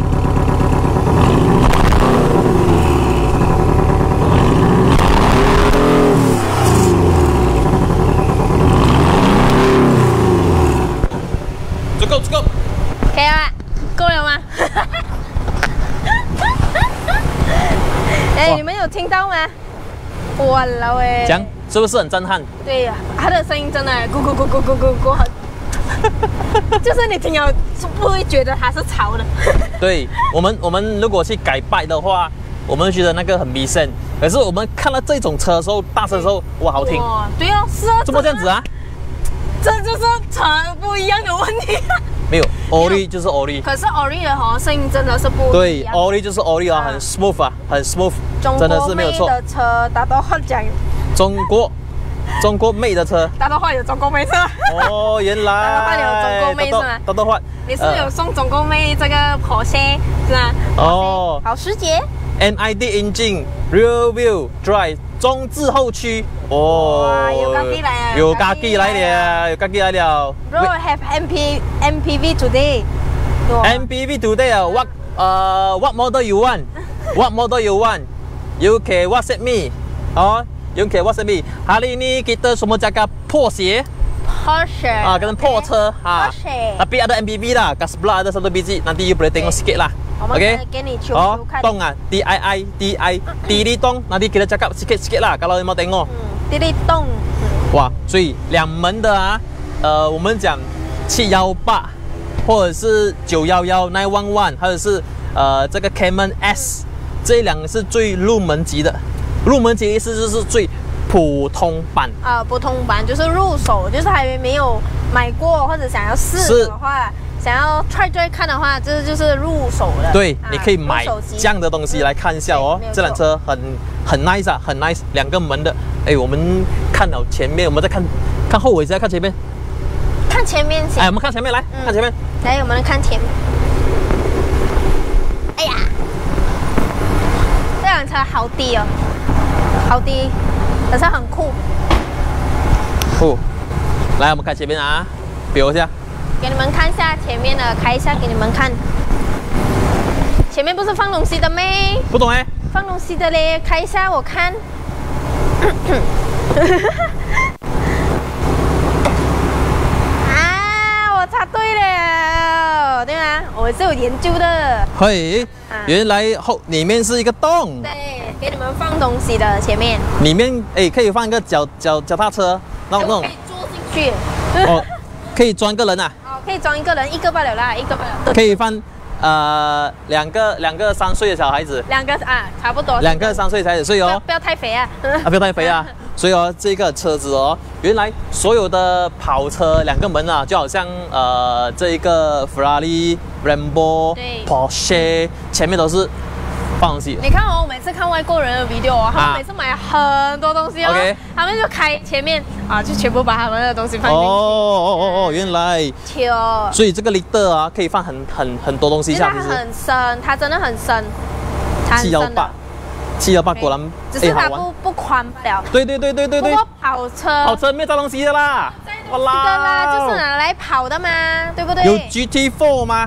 足够足够。 可以啊，够了吗？哎，你们有听到吗？哇啦喂！ 讲是不是很震撼？ 对呀，它的声音真的咕咕咕咕咕咕咕，就是你听了不会觉得它是吵的。 对我们，我们如果去改拜的话，我们觉得那个很迷声。可是我们看到这种车的时候，大声的时候，哇，好听。哇， 对啊，是啊。 怎么这样子啊？ 这就是车不一样的问题。 没有 Ori 就是 Ori， 可是 Ori 的哈声音真的是不一样。 对 ，Ori 就是 Ori 啊，很 smooth 啊，很 smooth， 真的是没有错。 中国妹的车，大多话讲。 中国，中国妹的车。 大多话有中国妹是吗？ 哦，原来。 大多话有中国妹是吗？ 大多话。 你是有送中国妹这个 Porsche 是吗？哦。保时捷。 M I D engine rear wheel drive 中置后驱。哦。 哇，有家机来啊！ 有家机来了，有家機來了。 Bro have M P M P V today. M P V today 啊 ，what 呃 what model you want? What model you want? You can WhatsApp me. Oh, you can WhatsApp me. Hari ini kita semua cakap Porsche. Porsche. Ah, kata Porsche. Porsche. Tapi ada M P V lah. Kat sebelah ada satu biji. Nanti you boleh tengok sikit lah. Okay. Oh, tong ah. T I I T I T D tong. Nanti kita cakap sikit-sikit lah kalau mau tengok. T D tong. 哇，所以两门的啊，呃，我们讲七幺八，或者是九幺幺 nine one one， 或者是呃这个 Cayman S， 这两个是最入门级的。入门级的意思就是最普通版。 呃，普通版就是入手，就是还没有买过或者想要试的话，想要 try try 看的话，这就是入手的。 对， 啊、 你可以买这样的东西来看一下哦。这辆车很很 nice 啊，很 nice， 两个门的。哎，我们看了前面，我们再看看后尾，再看前面。 看前面先。 哎，我们看前面来，嗯、看前面。 来，我们看前面。哎呀，这辆车好低哦，好低，可是很酷。 酷。来，我们看前面啊，比一下。 给你们看一下前面的，开一下给你们看。前面不是放东西的咩？ 不懂哎。 放东西的嘞，开一下我看。啊，我答对了，对吗？我是有研究的。 嘿，啊、原来后里面是一个洞。 对，给你们放东西的前面。 里面哎，可以放一个脚脚脚踏车，那种那种。可以坐进去。 哦，可以装个人啊。 哦，可以装一个人，一个罢了啦，一个罢了。 可以放。呃，两个两个三岁的小孩子， 两个啊，差不多。 两个三岁才所以哦， 不要太肥啊， 啊，不要太肥啊。所以哦，这个车子哦，原来所有的跑车两个门啊，就好像呃这一个 Ferrari、Lambo、Porsche 前面都是放东西。 你看哦，我每次看外国人的 video 哦，他们每次买很多东西哦， okay. 他们就开前面啊，就全部把他们的东西放进去。 哦哦哦哦，原来。 球。 所以这个 liter 啊，可以放很很很多东西下去。 它很深，它真的很深。 七幺八，七幺八果然。 只是它不不宽不了。 对对对对对对。 不过跑车。 跑车没有装东西的啦。 哇啦。的啦，就是拿来跑的嘛，对不对？ 有 G T 四 吗？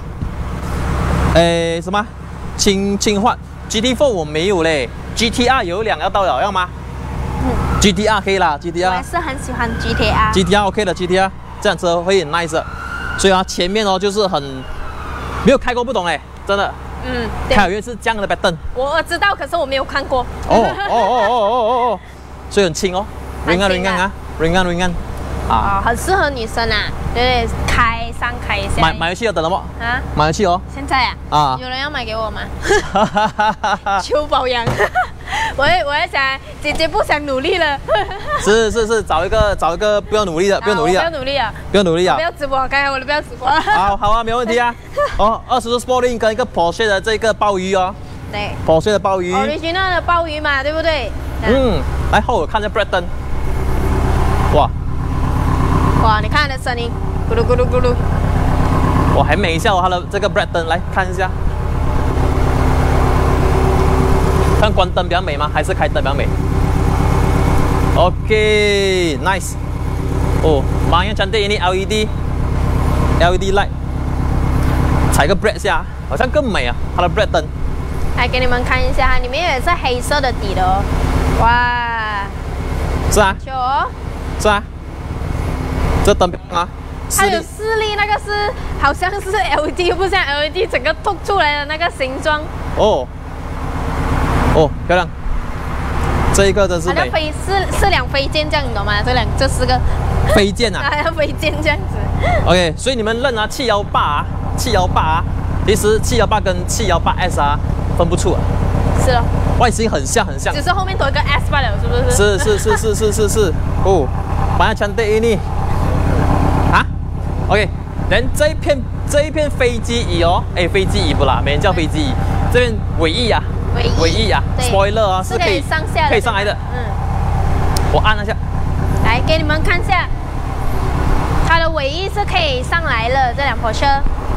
诶，什么？轻轻换 G T 四 我没有嘞 ，G T R 有两要到了，要吗？嗯 ，G T R 可以啦 ，G T R。 我也是很喜欢 G T R。 G T R OK 的 G T R， 这辆车会很 nice， 所以啊前面哦就是很没有开过不懂哎，真的。嗯。开原是这样的 pattern。 我知道，可是我没有看过。 哦哦哦哦哦哦哦，所以很轻哦 ，ring 啊 ring 啊 ring 啊 ring 啊。 啊，很适合女生啊，对，开上开下。 买买回去要等了吗？啊，买回去哦。 现在啊？啊，有人要买给我吗？求保养。我也我也想，姐姐不想努力了。 是是是，找一个找一个不要努力的，不要努力啊， 不要努力啊， 不要努力啊， 不要直播，刚才我都不要直播。 好好啊，没问题啊。哦，二十度 Sporting 跟一个 Porsche 的这个鲍鱼哦。 对。 Porsche 的鲍鱼。 original 的鲍鱼嘛，对不对？ 嗯，来后我看一下 Brayton。哇。 哇，你看它的声音，咕噜咕噜咕噜。 我还美一下它的这个 Brayton， 来看一下。看关灯比较美吗？还是开灯比较美 ？OK， nice。哦，马上cantik ini L E D，L E D light。踩个 brake 下，好像更美啊，它的 brake 灯。 来给你们看一下，它里面也是黑色的底的哦。哇。 是啊。 球。 是啊。这灯啊。 它有四粒，那个是好像是 L E D， 不像 L E D 整个凸出来的那个形状。 哦。哦，漂亮！这一个真是美。 好像飞四四两飞剑这样，你懂吗？这两这四个飞剑啊， 好像飞剑这样子。 OK， 所以你们认啊，七幺八啊，七幺八啊，其实七幺八跟七幺八 S 啊分不出啊。 是哦。 外形很像很像。 只是后面多一个 S 罢了，是不是？ 是是是是是是是。哦，把它抢对你。啊 ？OK， 等这一片这一片飞机椅哦，哎，飞机椅不啦，没人叫飞机椅，这边尾翼啊。尾翼啊 ，spoiler 啊， 是可以上下的， 可以上来的。嗯，我按一下， 来给你们看一下，它的尾翼是可以上来了。这辆跑车，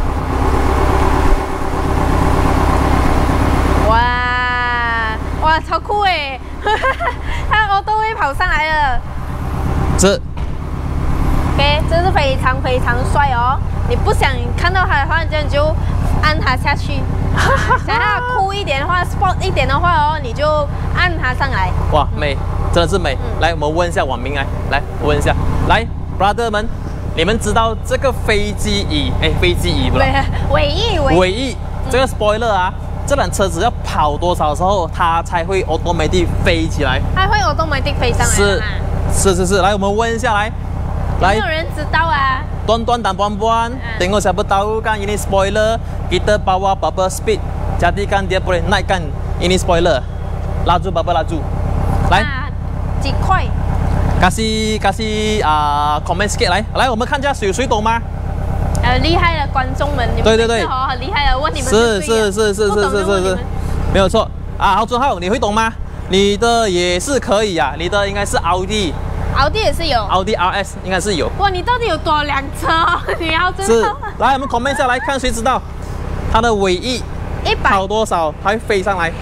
哇哇，超酷哎！它的 auto 会跑上来了。 这 ，OK， 这是非常非常帅哦。你不想看到它的话，这样就按它下去。想要它酷一点的话 ，sport 一点的话哦，你就按它上来。 哇，美，真的是美。嗯、来，我们问一下网民来，来问一下，来 ，brother 们，你们知道这个飞机椅？哎，飞机椅不啦？ 尾翼，尾尾翼，这个 spoiler 啊，这辆车子要跑多少时候它才会 automatic 飞起来？ 它会 automatic 飞上来。 是，是是是，来，我们问一下来。 来，有没有人知道啊 ？Tuan-tuan dan puan-puan, tengok siapa tahu kan ini spoiler, kita bawa berapa speed, jadikan dia boleh naikkan ini spoiler. Laju berapa laju? 来， 几块？ 卡西卡西啊 ，comment 来来，我们看一下有谁懂吗？ 呃，厉害的观众们，你们对对对， 哦，很厉害的，问你们是是是是是是是是，没有错啊。好，尊浩，你会懂吗？你的也是可以啊，你的应该是奥迪， 奥迪也是有， 奥迪 R S 应该是有。 哇，你到底有多少辆车？你要知道。 是，来我们 comment 下来看谁知道，它的尾翼一百跑多少，它会飞上来。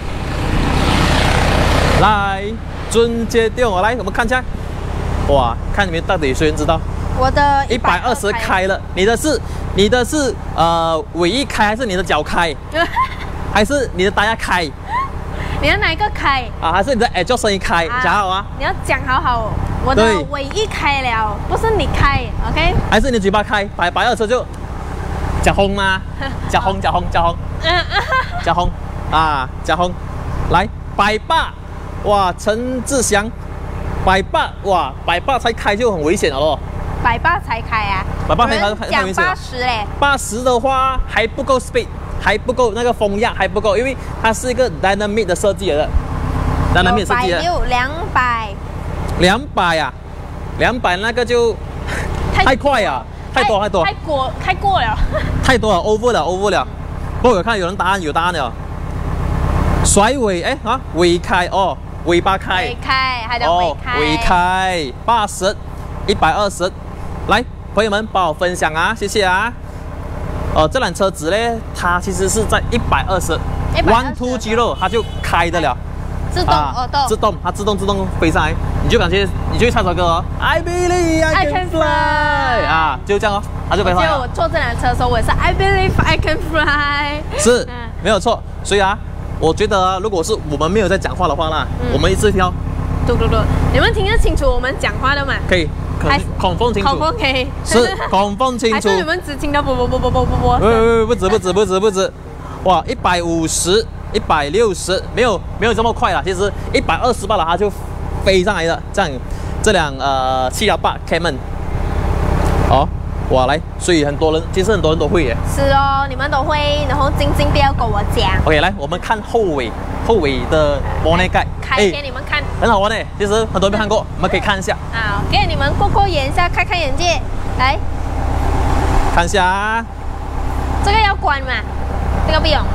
来，尊接电我来，我们看一下。哇，看你们到底有谁人知道？ 我的一百二十开了，你的是你的是呃尾翼开还是你的脚开？还是你的大家开？ 你要哪一个开？ 啊，还是你的 exhaust 声音开？你讲好啊！ 你要讲好好，我的尾翼开了，不是你开 ，OK？ 还是你嘴巴开？百百二车就假红吗？假红假红假红，假红啊假红，来百八，哇陈志祥，百八哇百八才开就很危险了咯。 百八才开啊！ 百八才开很讲八十嘞， 八十的话还不够 speed， 还不够那个风压还不够，因为它是一个 dynamic 的设计的 ，dynamic 设计的。 有两百， 两百呀，两百那个就太快啊，太多太多， 太过太过了， 太多了 ，over 了 over 了。不过有看有人答案有答案了，甩尾哎啊尾开哦，尾巴开， 尾开还叫尾开， 尾开八十，一百二十。来，朋友们帮我分享啊，谢谢啊。呃，这辆车子呢，它其实是在一百二十 ，one two zero 它就开得了， 自动哦， 自动，它自动自动飞上来，你就感觉你就会唱首歌哦 ，I believe I can fly 啊，就这样哦，它就飞上来。 就我坐这辆车的时候，我也是 I believe I can fly， 是，没有错。所以啊，我觉得如果是我们没有在讲话的话呢，我们一直挑， 嘟嘟嘟，你们听得清楚我们讲话的吗？ 可以。孔风清楚， 孔风可以是孔风清楚， 还是你们只听到啵啵啵啵啵啵啵？ 不不不止不止不止不止，哇，一百五十、一百六十，没有没有这么快了。其实一百二十罢了，它就飞上来了。这样，这辆呃七幺八 Cayman， 哦，哇来，所以很多人其实很多人都会耶。 是哦，你们都会，然后晶晶不要跟我讲。 OK， 来我们看后尾后尾的玻璃盖， 开给你们看。 很好玩诶，其实很多人没看过，我们可以看一下。 好，给你们过过眼一下，开开眼界，来看一下啊。 这个要关嘛？这个不用。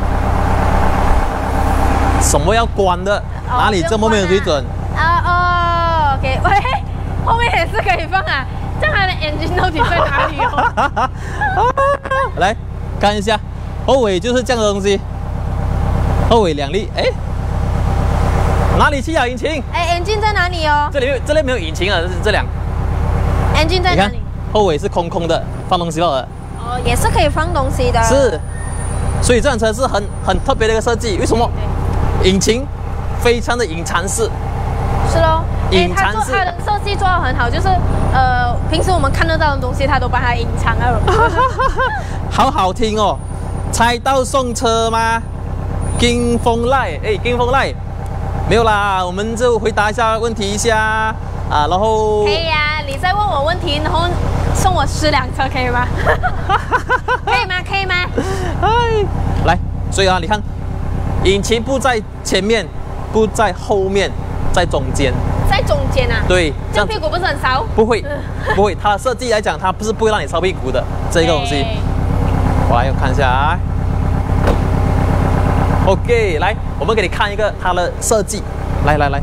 什么要关的？哦、哪里这么没有水准？ 啊哦 ，OK， 喂，后面也是可以放啊。这样它的 engine 到底在哪里哦？ 来看一下，后尾就是这样的东西，后尾两粒，哎。哪里去啊？引擎？ 哎 ，engine 在哪里哦？ 这里这里没有引擎啊，这是这辆。 engine 在哪里？ 后尾是空空的，放东西了的。 哦，也是可以放东西的。 是，所以这辆车是很很特别的一个设计。为什么？引擎非常的隐藏式。 是咯， 隐藏式。 它的设计做得很好，就是呃，平时我们看得到的东西，它都把它隐藏了。 好好听哦！猜到送车吗？金风赖，哎，金风赖。没有啦，我们就回答一下问题一下啊，然后可以呀、啊，你再问我问题，然后送我十辆车，可以吗？可以吗？可以吗？ 哎，来，所以啊，你看，引擎不在前面，不在后面，在中间， 在中间啊？ 对， 这样屁股不是很烧？ 不会，不会，它的设计来讲，它不是不会让你烧屁股的这个东西。我来看一下啊。OK， 来，我们给你看一个它的设计，来来来，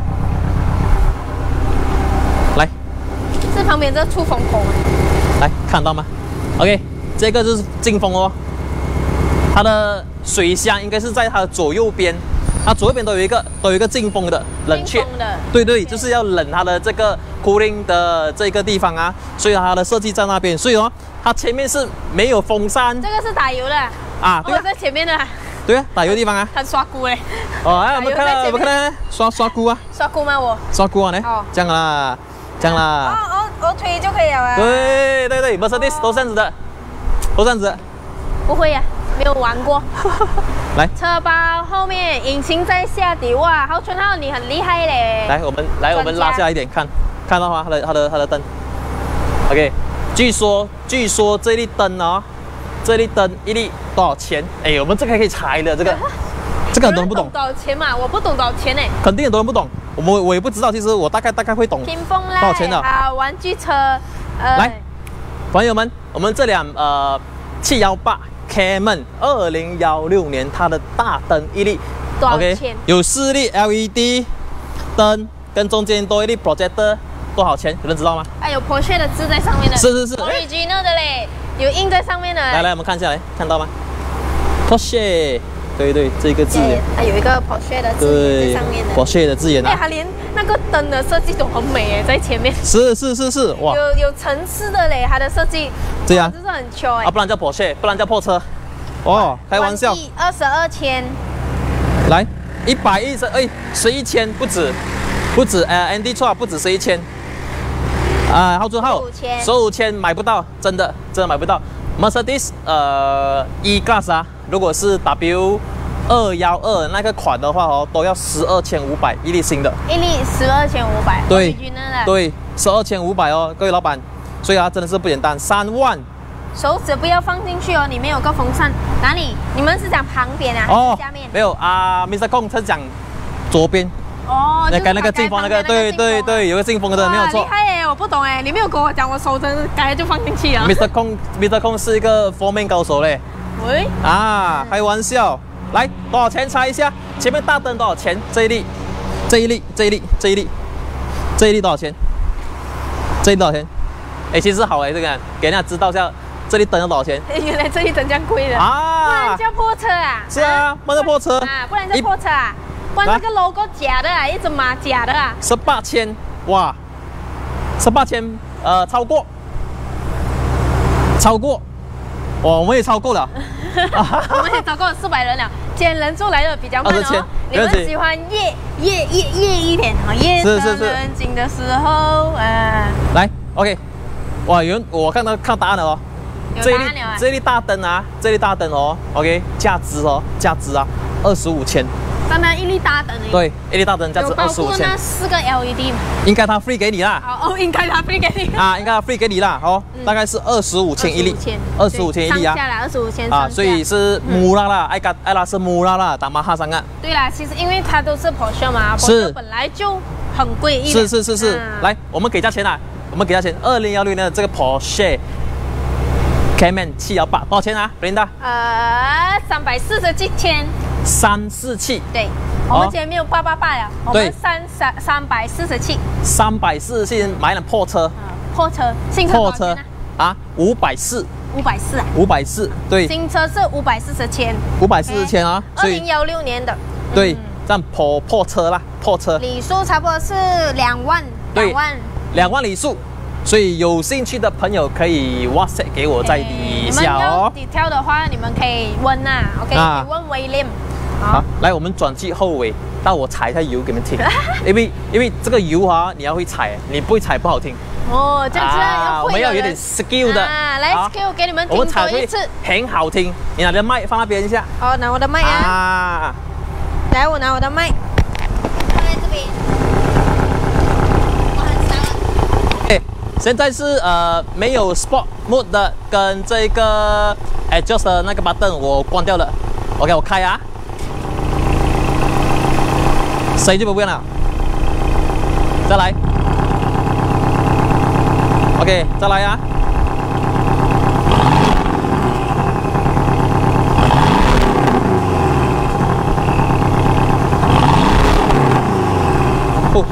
来， 这旁边这出风口， 来看到吗 ？OK， 这个就是进风哦，它的水箱应该是在它的左右边，它左右边都有一个都有一个进风的冷却，对对，就是要冷它的这个 cooling 的这个地方啊，所以它的设计在那边，所以哦，它前面是没有风扇， 这个是打油的啊，对啊， 在前面的。 对啊，打油的地方啊， 很刷菇哎。 哦，哎，我们看到，我们看到刷刷菇啊。 刷菇吗？我。 刷菇啊，呢？哦，这样啦，这样啦。 哦哦，我推就可以了啊。 对对对 ，Mercedes 都这样子的，都这样子。 不会呀、啊，没有玩过。 来， 车包后面引擎在下底，哇，郝春浩你很厉害嘞。 来，我们来，我们拉下一点看，看到吗？它的它的它的灯。OK， 据说据说这粒灯哦。这粒灯一粒多少钱？哎，我们这个可以猜的，这个，这个很多人不懂。 多少钱嘛？我不懂多少钱呢。 肯定很多人不懂。 我们我也不知道，其实我大概大概会懂。 屏风啦， 多少钱的？ 啊，玩具车，呃， 来，朋友们，我们这辆呃七一八 Cayman 二零一六年它的大灯一粒， 多少钱？ 有四粒 L E D 灯，跟中间多一粒 projector， 多少钱？有人知道吗？ 哎，有 Porsche 的字在上面的。 是是是 ，original 的嘞，有印在上面的。 来来，我们看一下，来看到吗 ？Porsche。对对，这个字眼， 它有一个 Porsche 的字眼在上面的 ，Porsche 的字眼啊。 哎，它连那个灯的设计都很美哎，在前面。 是是是是，哇， 有有层次的嘞，它的设计。 这样， 就是很秋哎。 啊，不然叫 Porsche， 不然叫破车。哦，开玩笑。 二十二千。 来，一百一十，哎，十一千不止，不止，呃 ，Andy 错，不止十一千。啊，浩尊浩，十五千买不到，真的真的买不到。Mercedes 呃 E-Class 啊，如果是 W 二一二那个款的话哦，都要十二千五百一粒新的， 一粒十二千五百， 对对，十二千五百哦，各位老板，所以啊真的是不简单，三万。 手指不要放进去哦，里面有个风扇，哪里？你们是讲旁边啊？哦，下面？ 没有啊 ，Mister Kong 他讲左边。 哦， 那个那个进风那个，对对对，有个进风的没有错。 厉害耶，我不懂哎，你没有跟我讲，我手真刚才就放进去了。 Mister Kong，Mister Kong 是一个封面高手嘞。 喂。 啊，开玩笑。来，多少钱？猜一下，前面大灯多少钱？这一粒，这一粒，这一粒，这一粒，这一粒多少钱？这一粒多少钱？哎，其实好哎，这个给人家知道一下，这粒灯要多少钱？ 原来这一灯这样贵的啊！ 不然叫破车啊？ 是啊，不然叫破车啊，不然叫破车啊。不然这个 logo 假的啊，一只马假的啊， 十八千哇，十八千呃超过，超过，哇我们也超过了， 我们也超过了四百人了，今天人数来的比较慢哦，你们喜欢夜夜夜夜一点哦，夜深人静的时候，呃， 来 OK， 哇有人我看到看答案了哦，这一粒这一粒大灯啊，这一粒大灯哦 OK， 价值哦价值啊二十五千。 单单一粒大灯， 对，一粒大灯价值二十五千。 那四个 L E D 吗？ 应该他 free 给你啦。 哦哦，应该他 free 给你。 啊，应该他 free 给你啦。哦，大概是二十五千一粒，二十五千一粒啊。 下来二十五千。 啊，所以是穆拉啦，爱嘎爱拉是穆拉啦，打马哈桑啊。 对啦，其实因为它都是 Porsche 嘛，Porsche本来就很贵一点。是是是是，来，我们给价钱啦，我们给价钱，二零幺六年的这个 Porsche Cayman 七一八多少钱啊 ，Belinda？ 呃，三百四十七千。 三四七。 对。我们今天没有八八八呀，我们三三三百四十七， 三百四十七买辆破车， 破车，新车破车啊，五百四， 五百四啊， 五百四，对， 新车是五百四十千， 五百四十千啊， 二零幺六年的， 对，这样破破车啦，破车， 里数差不多是两万，两万， 两万里数，所以有兴趣的朋友可以 WhatsApp 给我在底下哦。 你们要 detail 的话，你们可以问呐 ，OK， 你问威廉。 好，来，我们转去后尾，到我踩一下油给你们听，因为因为这个油啊，你要会踩，你不会踩不好听。 哦，这样子啊， 我们要有点 skill 的。 啊，来 skill 给你们听多一次， 很好听。你拿着麦放那边一下。 哦，拿我的麦啊。啊。来，我拿我的麦，放在这边。我很少。 哎，现在是呃没有 Sport Mode 的，跟这个 Adjust 的那个 button 我关掉了。OK， 我开啊。谁就不变了，再来 ，OK， 再来呀、啊，哦，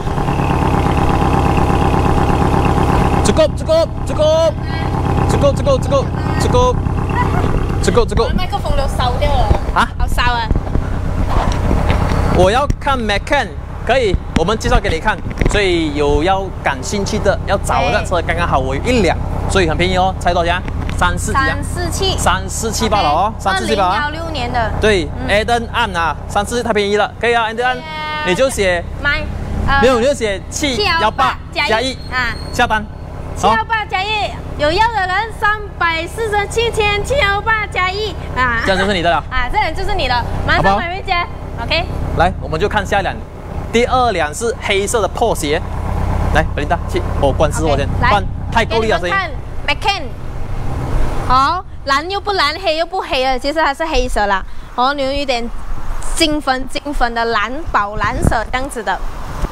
足够，足够，足够，足够，足够，足够，足够，足够，足够， 麦克风都烧掉了啊，好烧啊！ 我要看 Macan， 可以，我们介绍给你看。所以有要感兴趣的，要找那车，刚刚好我有一辆，所以很便宜哦。猜多少钱？三四几啊？ 三四七。 三四七罢了哦，三四七吧。 二零幺六年的。 对 ，Eden 按啊，三四太便宜了，可以啊 ，Eden 按，你就写买， 没有你就写七幺八加一啊，下单。 七幺八加一，有要的人三百四十七千七幺八加一啊， 这样就是你的了啊，这辆就是你的，马上买回家。OK， 来，我们就看下一辆，第二辆是黑色的破鞋，来，贝琳达去，我关死我先，关太够力了，声音。 看 Macan， 好，蓝又不蓝，黑又不黑了，其实它是黑色啦，哦，有一点金粉金粉的蓝宝蓝色这样子的，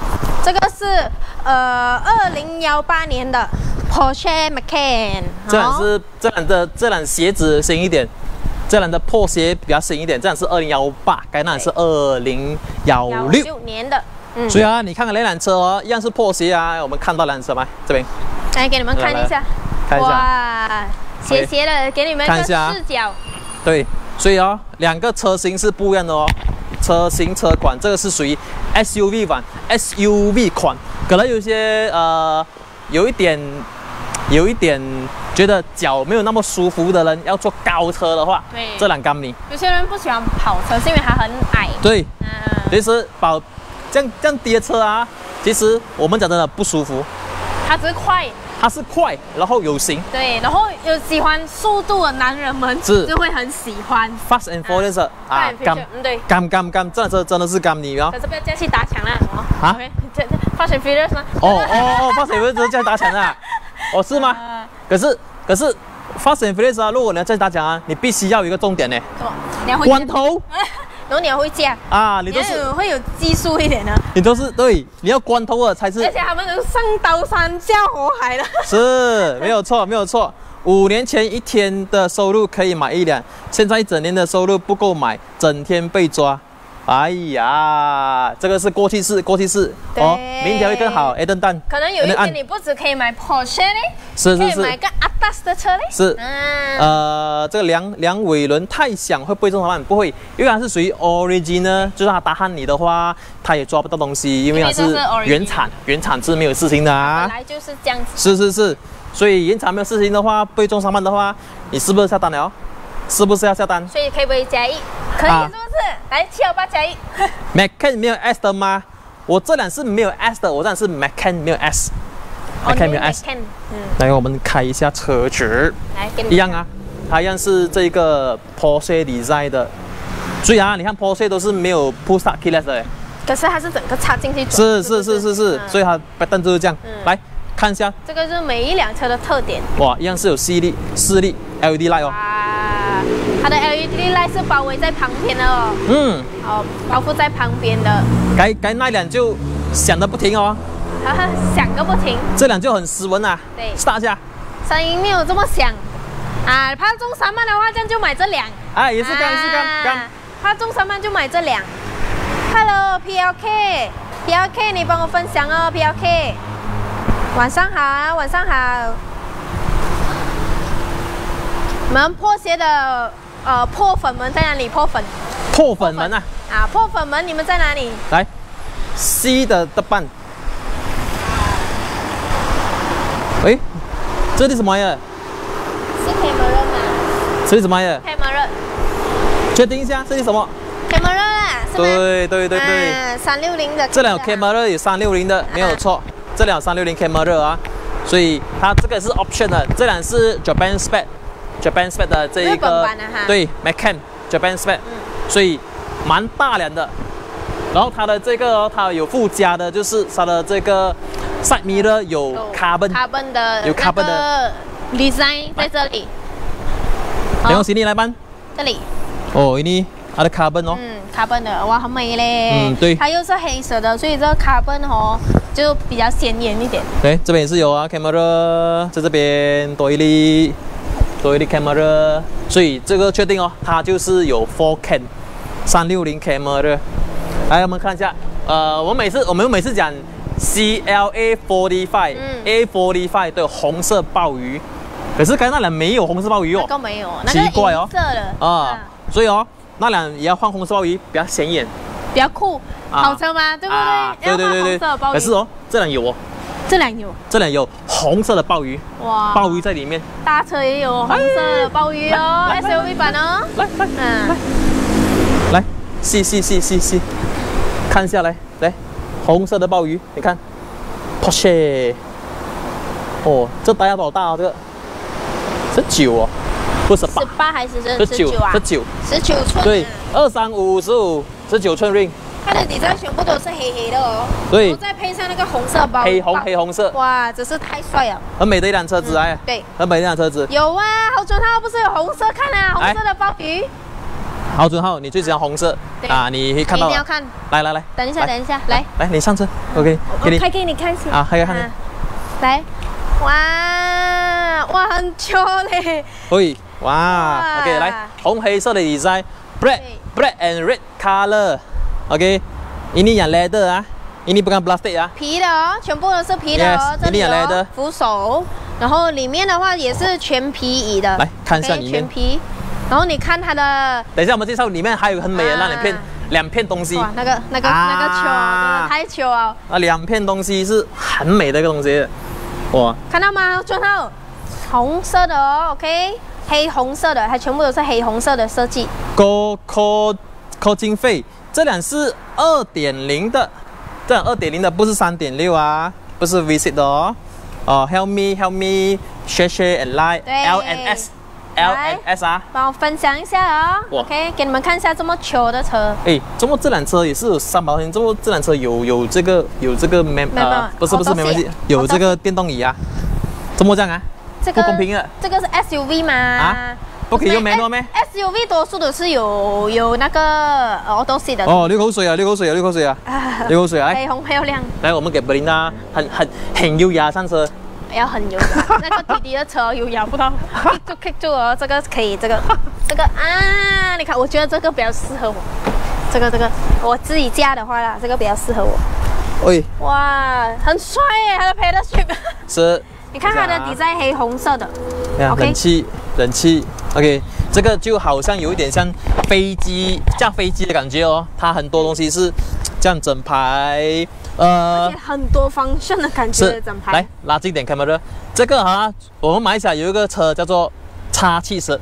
这个是呃二零一八年的 Porsche Macan。 这辆是这辆的这辆鞋子新一点，这辆的破鞋比较新一点。这辆是二零一八，该那是二零一六年的。嗯， 所以啊，你看看那辆车哦，一样是破鞋啊。我们看到那辆车吗？这边， 来给你们看一下。 看一下。 哇，斜斜的，给你们一个视角。 对，所以哦，两个车型是不一样的哦。车型车款，这个是属于 S U V 版 ，S U V 款，可能有些呃有一点有一点觉得脚没有那么舒服的人，要坐高车的话， 对， 这辆甘尼。 有些人不喜欢跑车，是因为它很矮。 对，嗯，其实跑这样这样低的车啊，其实我们讲真的不舒服。 它只是快。 它是快，然后有型。 对，然后有喜欢速度的男人们是就会很喜欢。 Fast and Furious 啊，甘， 嗯对， 甘甘甘，这车真的是甘尼哦。 可是不要驾去打墙了哦。啊？这这 Fast and Furious 吗？ 哦哦哦 ，Fast and Furious 驾去打墙啊？哦是吗？可是可是 Fast and Furious 啊，如果你要驾去打墙啊，你必须要有一个重点呢。 你要会关头。 然后你要会驾啊，你都是会有技术一点的。 你都是对，你要关头了才是。 而且他们能上刀山下火海的。 是，没有错，没有错。五年前一天的收入可以买一辆，现在一整年的收入不够买，整天被抓。哎呀，这个是过去式，过去式哦，明天会更好。哎，等等， 可能有一天你不只可以买 Porsche 嘞， 是是是， 可以买个 Atas 的车嘞。 是，嗯、呃，这个梁梁尾轮太响会不会中裁判？不会，因为它是属于 original， 就是它打鼾你的话，它也抓不到东西，因为它是原厂，原厂是没有事情的啊。 本来就是这样子。 是是是，所以原厂没有事情的话，被中裁判的话，你是不是下单了？是不是要下单？ 所以可以不可以加一？可以，是不是？来七幺八加一。 Macan 没有 S 的吗？我这辆是没有 S 的，我这辆是 Macan 没有 S。Macan 没有 S。嗯。来，我们开一下车子。来，给你。一样啊，它一样是这个 Porsche design 的。所以啊，你看 Porsche 都是没有 Push Start Keyless 的。 可是它是整个插进去。 是是是是是，所以它 pattern 就是这样。来看一下。 这个是每一辆车的特点。 哇，一样是有视力、视力 L E D light 哦。 它的 L E D light 是包围在旁边的哦，嗯，哦，包覆在旁边的。 该该那辆就响的不停哦， 哈哈，响个不停。 这辆就很斯文啊，对，试一下， 声音没有这么响啊。怕中三万的话，这样就买这辆。 哎，也是刚是刚刚。 怕中三万就买这辆。Hello P L K，P L K 你帮我分享哦 ，P L K。晚上好，晚上好。我们破鞋的呃破粉门在哪里？破粉， 破粉门啊！ 啊，破粉门，你们在哪里？ 来 ，C 的的半。喂，这里什么玩意儿？ 是 camera 吗？ 这里什么玩意儿 ？camera。 确定一下，这里什么 ？camera 啊，是吗？ 对对对对。 嗯，三六零的。 这辆有 camera 有三六零的，没有错。这辆有三六零 camera 啊，所以它这个是 option 的，这辆是 Japan spec。Japan spec 的这一个对 Macan Japan spec，、嗯、所以蛮大辆的。然后它的这个、哦、它有附加的，就是它的这个 side mirror 有 carbon carbon 的有 carbon 的 design 在这里。 Tengok sini来班。 这里。 哦，ini ada carbon 哦。 嗯 ，carbon 的，哇，很美嘞。 嗯，对。 它又是黑色的，所以这个 carbon 哦就比较显眼一点。 对，这边也是有啊 ，camera 在这边多一粒。多一粒 camera， 所以这个确定哦，它就是有 four K 三六零 camera。来，我们看一下，呃，我每次我们每次讲 C L A forty-five、A forty-five 都有红色鲍鱼，可是刚才那辆没有红色鲍鱼哦， 那个没有， 奇怪哦， 那个银色的啊，所以哦，那辆也要换红色鲍鱼，比较显眼， 比较酷，好车吗？对不对？对对对对。 可是哦，这辆有哦。 这辆有， 这辆有红色的鲍鱼，哇，鲍鱼在里面。 大车也有红色的鲍鱼哦 ，S U V 版哦。 来来，嗯，来，细细细细细，看下来，来，红色的鲍鱼，你看 ，Porsche， 哦，这大概多大啊？这个十九哦，不是八， 十八还是十九啊？ 十九， 十九寸。 对，二三五五十五，十九寸 ring。 它的底座全部都是黑黑的哦， 对， 然后再配上那个红色包， 黑红黑红色， 哇，真是太帅了， 很美的一辆车子哎、嗯， 对， 很美的一辆车子。 有啊，豪准它不是有红色看啊，红色的鲍鱼， 好，准浩，你最喜欢红色啊？你可以看到。 一定要看。 来来来， 等一下，等一下，来来，你上车 ，OK， 给你开给你看先。 啊，开开看。 来，哇哇，很丑嘞。 喂，哇 ，OK， 来，红黑色的 design，black black and red color，OK， ini yang leather 啊 ，ini bukan plastic 啊。 皮的哦，全部都是皮的哦，这里哦，扶手，然后里面的话也是全皮椅的。 来看一下里面。 全皮。然后你看它的， 等一下我们介绍里面还有很美的那两片、啊、两片东西。 哇，那个那个、啊、那个球真的太球啊！ 啊，两片东西是很美的一个东西。哇， 看到吗？俊浩，红色的哦 ，OK， 黑红色的，它全部都是黑红色的设计。 高高高经费，这辆是二点零的，这辆二点零的不是三点六啊，不是 V six 的哦。哦 ，Help me, help me, share, share and like，L and S。L and S 啊， 帮我分享一下哦 ，OK， 给你们看一下这么球的车。 哎，这么这辆车也是有三百块钱，这么这辆车有有这个有这个没呃不是不是没关系，有这个电动椅啊，怎么这样啊？这个不公平啊！ 这个是 S U V 嘛？啊， 不可以用 manual 咩 ？S U V 多数都是有有那个 auto seat 的。 哦，流口水啊，流口水啊，流口水啊，流口水啊！ 黑红漂亮。 来，我们给 Belinda 很很很优雅上车。 要很优雅，那个弟弟的车优雅不到 ，kick 住 kick 住哦，这个可以，这个这个啊，你看，我觉得这个比较适合我，这个这个我自己驾的话啦，这个比较适合我。喂，哇，很帅耶，它的 pedal 是， 你看它的底在黑红色的 ，OK， 冷气冷气 ，OK， 这个就好像有一点像飞机驾飞机的感觉哦，它很多东西是这样整排。 呃，而且很多方向的感觉的整排。 来拉近点 camera， 这个哈，我们马来西亚有一个车叫做 X 七十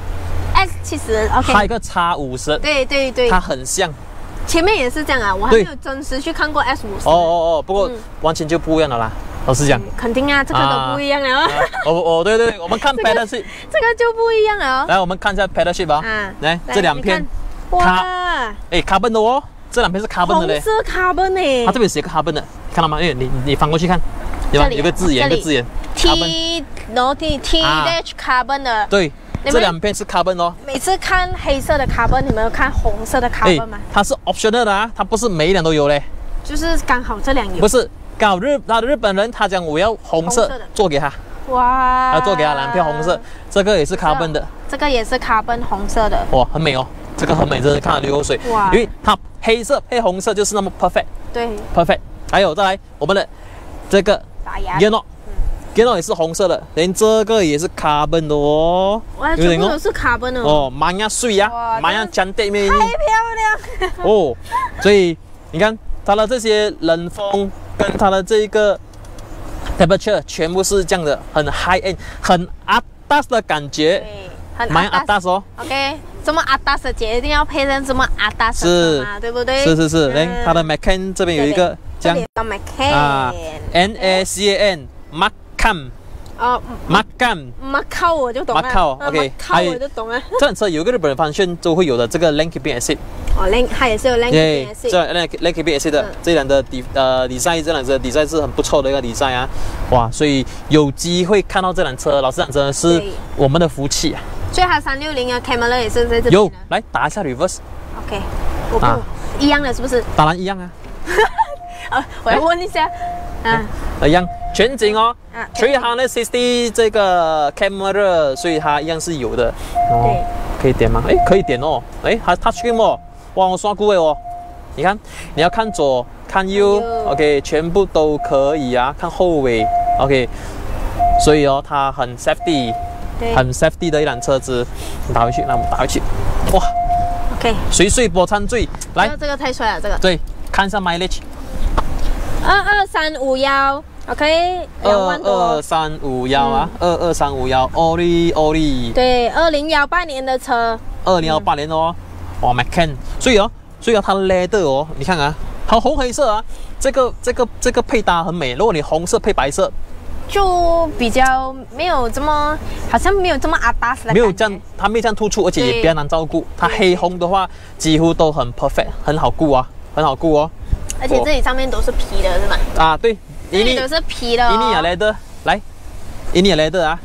，X 七十 ，OK， 还有一个 X 五十， 对对对， 它很像。 前面也是这样啊，我还没有真实去看过 S 五十。 哦哦哦，不过、嗯、完全就不一样了啦，老实讲、嗯。 肯定啊，这个都不一样了。 哦哦，对对对，我们看 pedal sheet， 这个就不一样了。 来，我们看一下 pedal sheet 吧。啊，来这两片， 哇， 哎 ，carbon 的哦。这两片是 carbon 的嘞， 红色 carbon 呢？ 它这边写个 carbon 的，看到吗？因为你你翻过去看，有吗？有个字眼，一个字眼 ，T no T T dash carbon 的。 对，这两片是 carbon 哦。 每次看黑色的 carbon， 你们有看红色的 carbon 吗？ 它是 optional 的啊，它不是每一辆都有嘞。 就是刚好这两有。 不是，刚好日他的日本人他讲我要红色，做给他。哇！要做给他两片红色，这个也是 carbon 的。 这个也是 carbon 红色的。 哇，很美哦。这个很美，真的看到流口水。哇！因为它黑色配红色就是那么 perfect。 对 ，perfect。还有再来我们的这个打牙 Geno，Geno 也是红色的，连这个也是 carbon 的哦。 哇，全部都是 carbon 的哦。哦，蛮呀水呀，蛮呀强对面。 太漂亮。 哦，所以你看它的这些冷风跟它的这个 temperature 全部是这样的，很 high end， 很 atas 的感觉。 很蛮 atas 哦 ，OK， 这么 atas 的姐一定要配上这么 atas 的嘛，对不对？ 是是是，来、嗯，它的 Macan 这边有一个这样，这里有 Macan 啊 ，N A C A N，Macan， 哦 ，Macan，Macau 我就懂了 ，Macau OK， Macau 我就懂了。 这辆车有一个日本人发现都会有的这个 lane keeping assist， 哦 ，lane 它也是有 lane keeping assist， 这 lane lane keeping assist 的这辆的底呃 design 这辆车 design 是很不错的一个 design 啊，哇，所以有机会看到这辆车，老实讲真的是我们的福气啊。 所以它三六零啊 ，camera 也是在这边。 有，来打一下 reverse。OK， 我不、啊、一样的是不是？ 当然一样啊。 呃，我要问一下， 啊，一样全景哦。啊，所以它那 sixty 这个 camera， 所以它一样是有的。哦，对，可以点吗？哎，可以点哦。哎，还 touch screen 哦。哇，我刷过哎哦。你看，你要看左看右 ，OK， 全部都可以啊。看后尾 ，OK。所以哦，它很 safety。很 safety 的一辆车子，打回去，那我们打回去，哇 ，OK， 谁睡波餐醉，来， 这个太帅了，这个， 对，看一下 mileage， 二二三五幺 ，OK， 两万多， 二二三五幺啊，二二三五幺 ，Oli Oli， 对，二零幺八年的车， 二零幺八年哦，哇 ，Macan， 所以哦，所以哦，它 leather 哦，你看啊，它红黑色啊，这个这个这个配搭很美，如果你红色配白色。 就比较没有这么，好像没有这么阿达斯的， 没有这样，它没有这样突出，而且也比较难照顾。它黑红的话，几乎都很 perfect， 很好顾啊，很好顾哦。 而且这里上面都是皮的，是吗？ 啊，对， 这里都是皮的、哦。 ini ya leather， 来 ，ini ya leather 啊，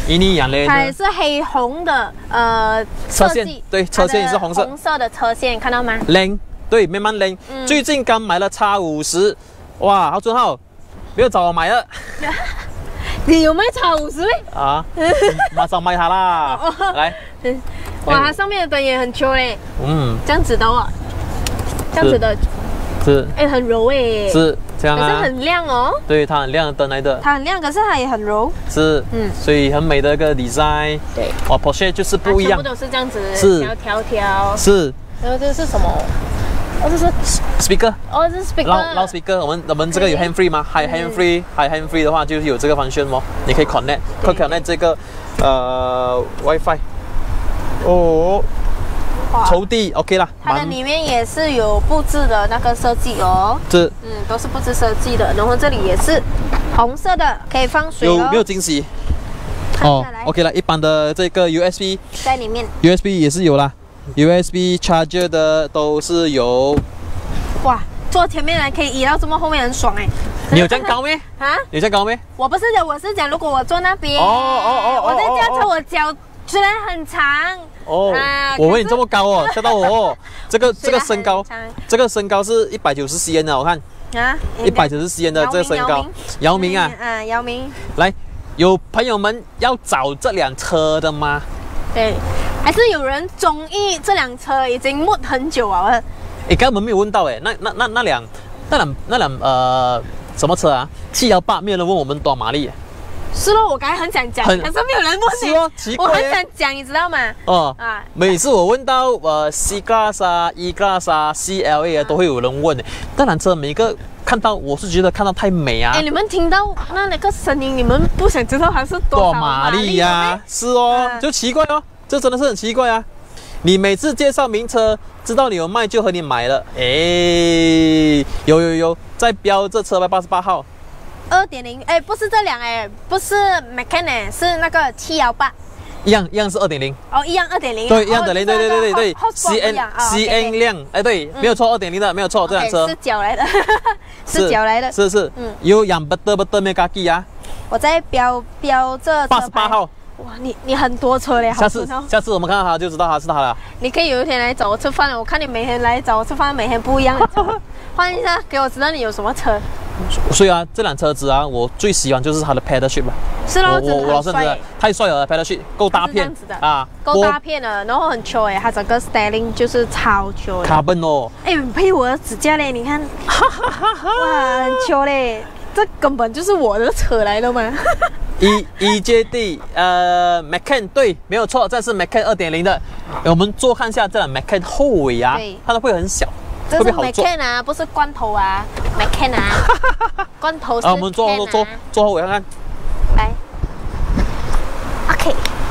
印尼洋嘞， 它也是黑红的，呃， 车线，对，车线也是红色， 红色的车线，看到吗？ 靚，對，慢慢靚。嗯、最近剛買了 X 五十，哇，郝俊浩，沒有找我買啊？ 你有賣 X 五十咩？ 啊，馬上買它啦，來。 哇，它上面的燈也很秋嘞。 嗯， 這樣子的哦，這樣子的。 是， 哎，很柔哎， 是这样啊， 可是很亮哦。 对，它很亮的灯来的， 它很亮，可是它也很柔。 是，嗯，所以很美的一个 design。对，哇 ，Porsche 就是不一样， 全部都是这样子， 是条条条。 是， 然后这是什么？哦，这是 speaker。 哦，这是 speaker。 捞捞 speaker， 我们我们这个有 hand free 吗？还 hand free， 还 hand free 的话，就是有这个 function 哦，你可以 connect， 可以 connect 这个呃 WiFi。哦。抽屉 OK 啦， 它的里面也是有布置的那个设计哦， 是， 嗯，都是布置设计的。然后这里也是红色的，可以放水哦。 有没有惊喜？哦 ，OK 了，一般的这个 U S B 在里面 ，U S B 也是有啦 ，U S B charger 的都是有。 哇，坐前面来可以移到这么后面，很爽哎。 你有这样高没？ 啊？ 有这样高没？ 我不是讲，我是讲，如果我坐那边， 哦哦哦， 我在驾车，我脚虽然很长。 哦，啊、我问你这么高哦，吓到我哦！这个这个身高，这个身高是一百九十 cm 的，我看啊，一百九十 cm 的这个身高，姚明啊， 嗯，姚明， 来，有朋友们要找这辆车的吗？ 对，还是有人中意这辆车，已经摸很久了。 哎，刚刚我们没有问到哎，那那那那辆那辆那辆呃什么车啊？七一八，没有人问我们多少马力。 是咯，我刚才很想讲，可是没有人问你。 是哦，奇怪。 我很想讲，你知道吗？ 哦啊，每次我问到呃 C Class 啊、E Class 啊、C L A 啊，都会有人问。这辆车每个看到，我是觉得看到太美啊。 哎，你们听到那那个声音，你们不想知道它是多少马力呀？ 是哦，就奇怪哦，这真的是很奇怪啊。你每次介绍名车，知道你有卖就和你买了。哎，有有有，在标这车牌八十八号。 二点零，哎，不是这辆哎，不是 Macan 哎，是那个七一八， 一样一样是二点零。 哦，一样二点零。 对，一样的零，对对对对对 ，C N C N 亮，哎对，没有错，二点零的没有错，这辆车是脚来的，是脚来的， 是是，嗯，有养不得不得没嘎叽啊。 我在标标这八十八号。 哇，你你很多车嘞， 下次下次我们看到它就知道它是它了。 你可以有一天来找我吃饭了，我看你每天来找我吃饭，每天不一样的车，换一下给我知道你有什么车。 所以啊，这辆车子啊，我最喜欢就是它的 pedal shift 吧。 是咯， 我我老实讲，太帅了 pedal shift， 够大片啊，够大片了，然后很秋哎，它整个 styling 就是超秋。 carbon 哦， 哎，配我的指甲嘞，你看，哇，很秋嘞，这根本就是我的车来的嘛。 E E J D 呃 Macan 对，没有错，这是 Macan 二点零的。我们坐看一下这辆 Macan 后尾啊，它的会很小。 这是 Macan 啊，不是罐头啊 ，Macan 啊，罐头是啊。我们坐坐坐坐后尾看看。 来 ，OK。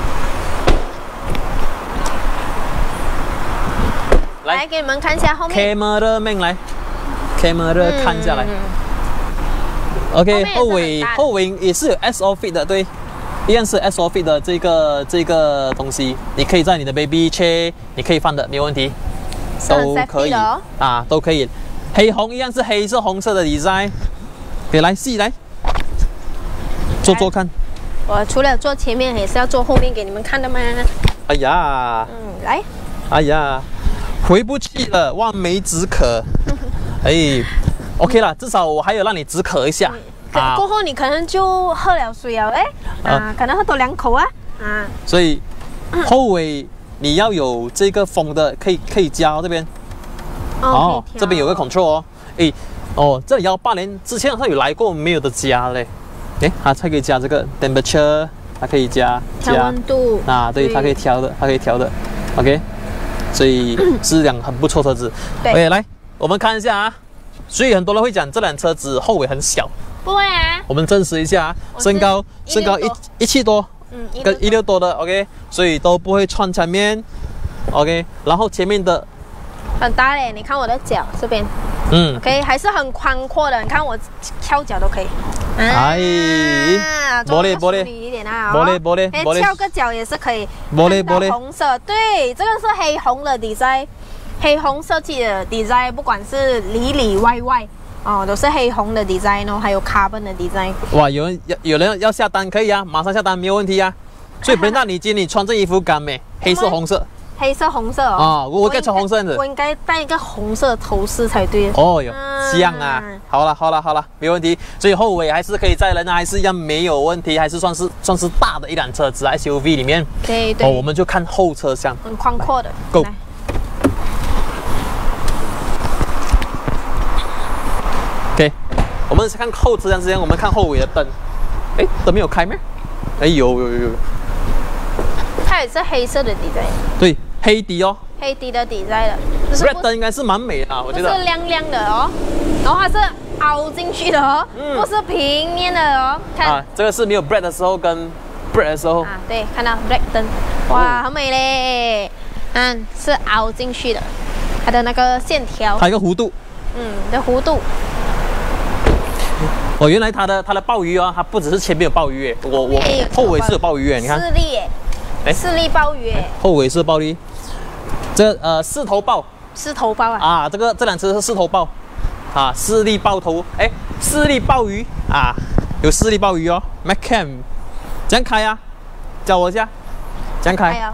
来，来给你们看一下后面。 Camera man 来 ，Camera 看下来。OK， 后尾后尾也是有 S O Fit 的，对，一样是 S O Fit 的这个这个东西，你可以在你的 baby chair， 你可以放的，没有问题。都可以啊，都可以。黑红一样是黑色红色的 design， 给来试来，坐坐看。 我除了坐前面，也是要坐后面给你们看的吗？ 哎呀， 嗯，来。 哎呀，回不去了，望梅止渴。哎 ，OK 啦，至少我还有让你止渴一下。 嗯、啊，过后你可能就喝了水了，哎，啊，可能喝多两口啊，啊。 所以后尾。你要有这个风的，可以可以加、哦、这边，哦，哦这边有个 control 哦，诶，哦，这幺八年之前好像有来过，没有的加嘞，诶，它才可以加这个 temperature， 它可以加加温度啊，对，它可以调的，它可以调的 ，OK， 所以是辆很不错车子。对 ，OK， 来，我们看一下啊，所以很多人会讲这辆车子后尾很小， 不会啊， 我们证实一下啊，身高身高一一七多。嗯，跟一六多的 ，OK， 所以都不会穿前面 ，OK， 然后前面的很大嘞，你看我的脚这边，嗯 ，OK， 还是很宽阔的，你看我翘脚都可以。 哎，玻璃玻璃一点啊， 玻璃玻璃玻璃， 翘个脚也是可以。 玻璃玻璃， 红色，对，这个是黑红的 design， 黑红设计的 design， 不管是里里外外。哦，都是黑红的 design 哦，还有 carbon 的 design。 哇，有人有有人要下单可以啊，马上下单没有问题啊。 所以 Brenda， 你今天你穿这衣服干没？黑色、红色。 黑色、红色哦。 啊，我我该穿红色的。 我应该戴一个红色的头饰才对。 哦哟，这样啊。好了好了好了，没问题。所以后尾还是可以载人啊，还是一样没有问题，还是算是算是大的一辆车子 S U V 里面。 对对。 哦，我们就看后车厢， 很宽阔的。 Go。OK， 我们是看后车厢之前，我们看后尾的灯。哎，灯没有开咩？哎有有有有。 它也是黑色的底材。 对，黑底哦。 黑底的底材的。 Red 灯应该是蛮美的啊，我觉得。 是亮亮的哦，然后它是凹进去的哦，嗯、不是平面的哦。看啊，这个是没有 Black 的时候跟 Black 的时候。 啊，对，看到 Black 灯，哇，很美嘞。嗯，是凹进去的，它的那个线条。 它一个弧度。 嗯，的弧度。 哦，原来它的它的鲍鱼啊，它不只是前面有鲍鱼诶，我我后尾是有鲍鱼诶，你看。 四粒诶，哎，四粒鲍鱼诶。 后尾是鲍鱼，这呃四头鲍。 四头鲍啊！ 啊，这个这两只是四头鲍，啊，四粒鲍头，哎，四粒鲍鱼啊，有四粒鲍鱼哦 ，Macam， 怎样开啊？教我一下，怎样开？ 哎呀，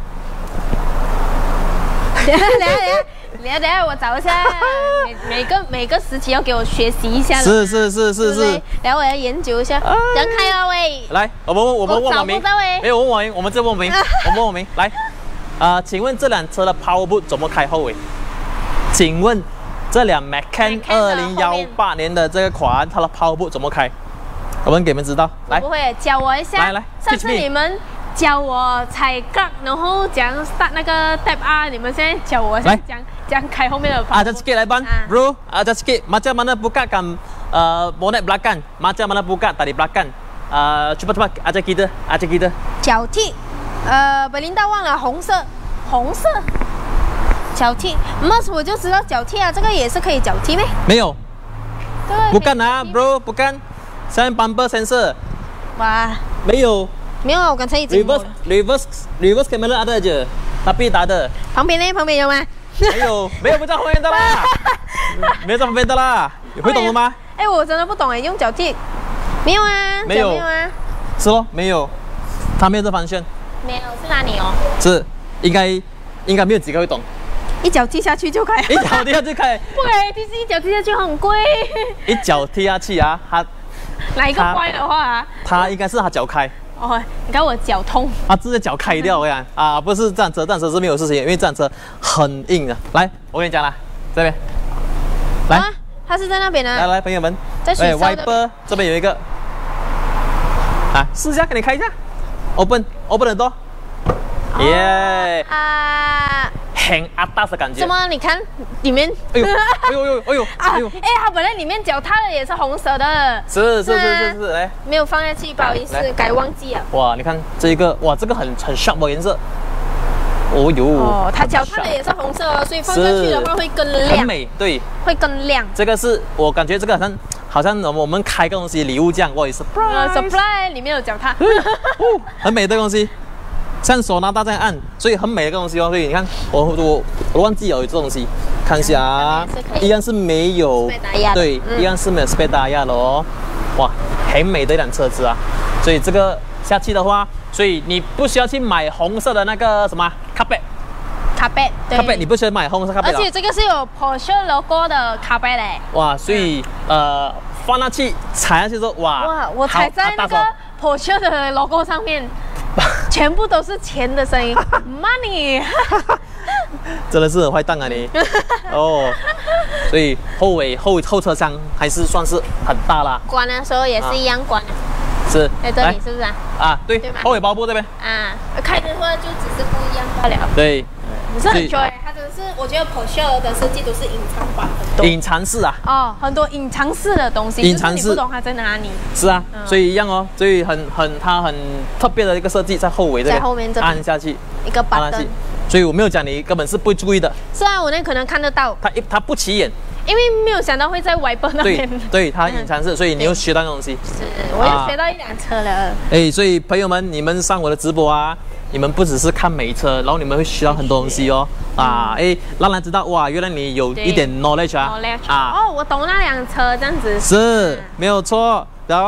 等下等下等下。等下等下，我找一下，每每个每个时期要给我学习一下。 是是是是是。 然后我要研究一下。让开啊喂！ 来，我们我们问网民。没有问网民，我们这问网民，我们问网民。来，啊、呃，请问这辆车的 Power Boot 怎么开后尾？请问这辆 Macan 二零一八年的这个款，它的 Power Boot 怎么开？我们给你们知道。来， 不会教我一下。 来来， 上次你们。教我踩杠，然后讲 start 那个 tab R， 你们现在教我讲讲开后面的。 啊，再sikit来ban, bro. Ah,再sikit. Macam mana buka kan uh, bonet belakang? Macam mana buka tadi belakang? Uh, cepat cepat ajar kita, ajar kita. 脚踢，呃，本林道忘了红色，红色。脚踢 ，mas 我就知道脚踢啊，这个也是可以脚踢咩？ 没有。bukan啊 ，bro, bukan. Saya bumper sensor. 哇， 没有。 没有，我刚才已经 reverse reverse reverse camera ada aja, tapi tak ada. 旁边呢？旁边有吗？ 没有，没有不在后面的啦，没有在旁边的啦，会懂了吗？ 哎，我真的不懂哎，用脚踢，没有啊， 没有， 没有啊， 是咯，没有，它没有这方向， 没有，是哪里哦？ 是，应该应该没有几个会懂， 一脚踢下去就开， 一脚踢下去开， 不可以，其实一脚踢下去很贵， 一脚踢下去啊，它哪一个坏的话， 它应该是它脚开。 哦，你看我脚痛， 他直接脚开掉，我讲啊，不是战车，战车是没有事情，因为战车很硬的。来，我跟你讲啦，这边，来， 啊，他是在那边呢。 来来，朋友们， 在水烧的。 Wiper 这边有一个，啊，试一下，给你开一下 ，open open 的多，耶， 啊。 很atas的感觉。 怎么？你看里面， 哎呦，哎呦，哎呦，哎呦， 哎呦！哎，它本来里面脚踏的也是红色的。 是是是是是，来， 没有放下去，不好意思，该忘记了。 哇，你看这一个，哇，这个很很 sharp 的颜色。哦呦。 哦，它脚踏的也是红色哦，所以放下去的话会更亮。 很美，对。 会更亮。 这个是我感觉这个好像好像我们开个东西礼物这样，不好意思。 呃 ，surprise 里面有脚踏。 很美的东西。像手拿大这样按，所以很美的一个东西哦。所以你看，我我我忘记有这东西，看一下啊，一样是没有，对，一样是没有 spare tire 的哦。哇，很美的一辆车子啊。所以这个下去的话，所以你不需要去买红色的那个什么 carpet，carpet， carpet 你不需要买红色 carpet。 而且这个是有 Porsche logo 的 carpet 嘞。 哇，所以呃放下去踩下去之后，哇， 哇，我踩在那个 Porsche 的 logo 上面。全部都是钱的声音 ，money， 真的是很坏蛋啊你！哦，所以后尾后后车厢还是算是很大啦。 关的时候也是一样关。 是。 在这里是不是啊？ 啊，对，后尾包布这边。 啊，开的话就只是不一样罢了。 对。 你是很 joy， 它真的是，我觉得 Porsche 的设计都是隐藏版很多。 隐藏式啊。 哦，很多隐藏式的东西， 隐藏式， 你不懂它在哪里。 是啊，嗯、所以一样哦，所以很很它很特别的一个设计在后尾这边， 在后面这边按下去一个板灯。 所以我没有讲你根本是不会注意的。 是啊，我那可能看得到。 它一它不起眼。 因为没有想到会在 Wiper 那边。 对，对，它隐藏式，所以你又学到东西。 是，我又学到一辆车了。 哎，所以朋友们，你们上我的直播啊，你们不只是看美车，然后你们会学到很多东西哦。啊，哎，让人知道哇，原来你有一点 knowledge 啊。 knowledge 啊。哦，我懂那辆车这样子。 是，没有错。然后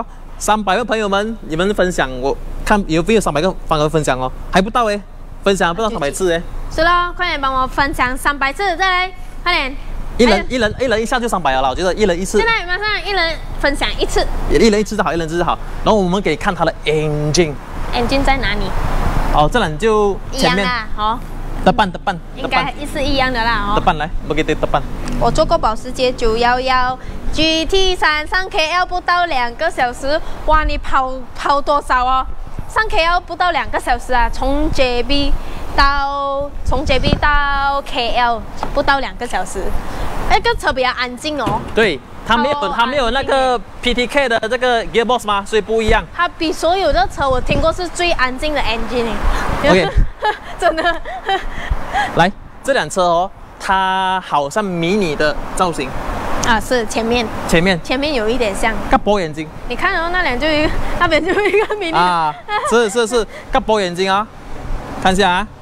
三百个朋友们，你们分享，我看有没有三百个方额分享哦？还不到哎，分享不到三百次哎。 是咯，快点帮我分享三百次，再来，快点。 一人一人一人一下就三百了啦，我觉得一人一次。 现在马上一人分享一次。 一人一次就好，一人一次就好。然后我们给看它的 engine。 engine 在哪里？ 哦，这辆就前面。 好。 得半得半。 应该是一样的啦，哦。 得半来，我给得得半。 我坐过保时捷九一一 G T 三上 K L 不到两个小时，哇，你跑跑多少哦？上 K L 不到两个小时啊，从 J B 到从 J B 到 K L 不到两个小时。那个车比较安静哦。 对，它没有它没有那个 P T K 的这个 gearbox 吗？所以不一样。 它比所有的车我听过是最安静的 engine。 OK， 真的。 来，这辆车哦，它好像迷你的造型。 啊，是前面， 前面， 前面有一点像。 个薄眼睛。 你看哦，那两就一个，那边就一个迷你。 啊，是是是，个薄眼睛啊，看一下啊。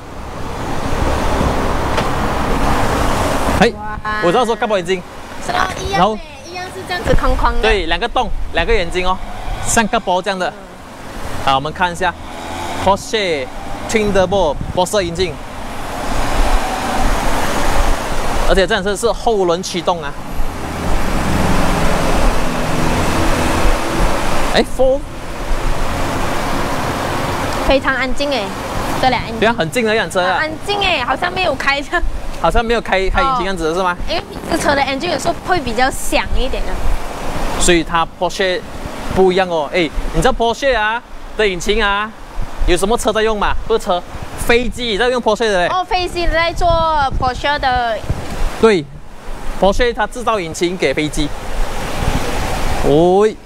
嘿，我知道说个薄眼睛。 是啊，一样的，一样是这样子框框的。 对，两个洞，两个眼睛哦，像个波这样的。好，我们看一下 Porsche Twin Turbo 波色引擎。而且这辆车是后轮驱动啊！哎 ，Four， 非常安静哎，这辆 engine 对啊，很静的一辆车啊， 安静哎，好像没有开车， 好像没有开开引擎样子是吗？ 因为这车的 engine 有时候会比较响一点的， 所以它 Porsche 不一样哦。哎，你知道 Porsche 啊的引擎啊，有什么车在用吗？不是车，飞机在用 Porsche 的嘞。 哦，飞机在做 Porsche 的。 对 ，Porsche 它制造引擎给飞机。喂，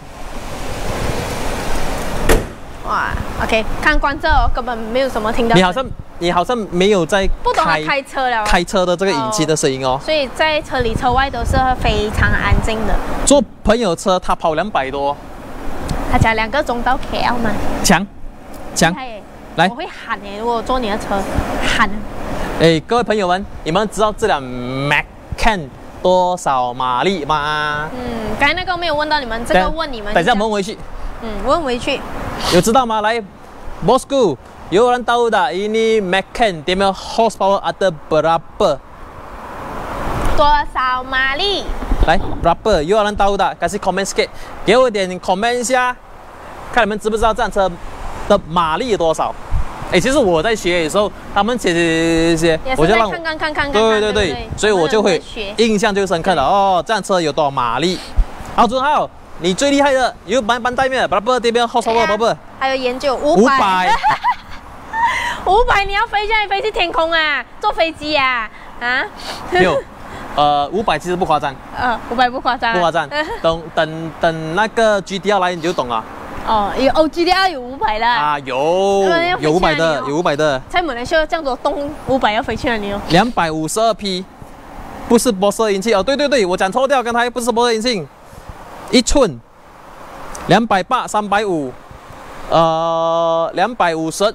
哇 ，OK， 看观众哦，根本没有什么听到。 你好像你好像没有在不懂得开车了， 开车的这个引擎的声音哦。 所以在车里车外都是非常安静的。 坐朋友车，他跑两百多， 他讲两个钟到 K L 吗？ 强，强，来， 我会喊诶，如果坐你的车，喊。 哎，各位朋友们，你们知道这辆 Macan 多少马力吗？ 嗯，刚才那个没有问到你们，这个问你们。 等一下问回去。 嗯，问回去。 有知道吗？来 ，Bosku， 有人tahu tak ini Macan dia punya horsepower ada berapa？ 多少马力？ 来 ，berapa？ 有人tahu tak？ kasih comment sikit， 给我点 comment 一下，看你们知不知道这辆车的马力有多少？哎，其实我在学的时候，他们写写写， 我就让看看看看看， 对对对，所以我就会印象就深刻了。哦，这辆车有多少马力？好，朱浩，你最厉害的有班班带面，把不这边后手宝宝， 还有研究五百，五百你要飞下来飞去天空啊？坐飞机啊？啊？ 没有，呃，五百其实不夸张。 呃，五百不夸张， 不夸张。等等等那个 G T R 来你就懂了。 哦，有哦 ，G T R 有五百的啊，有有五百的，有五百的。 在马来西亚这样子动五百要飞去哪里哦？ 两百五十二匹，不是波色引擎哦。对对对，我讲错掉，刚才不是波色引擎，一寸，两百八，三百五，呃，两百五十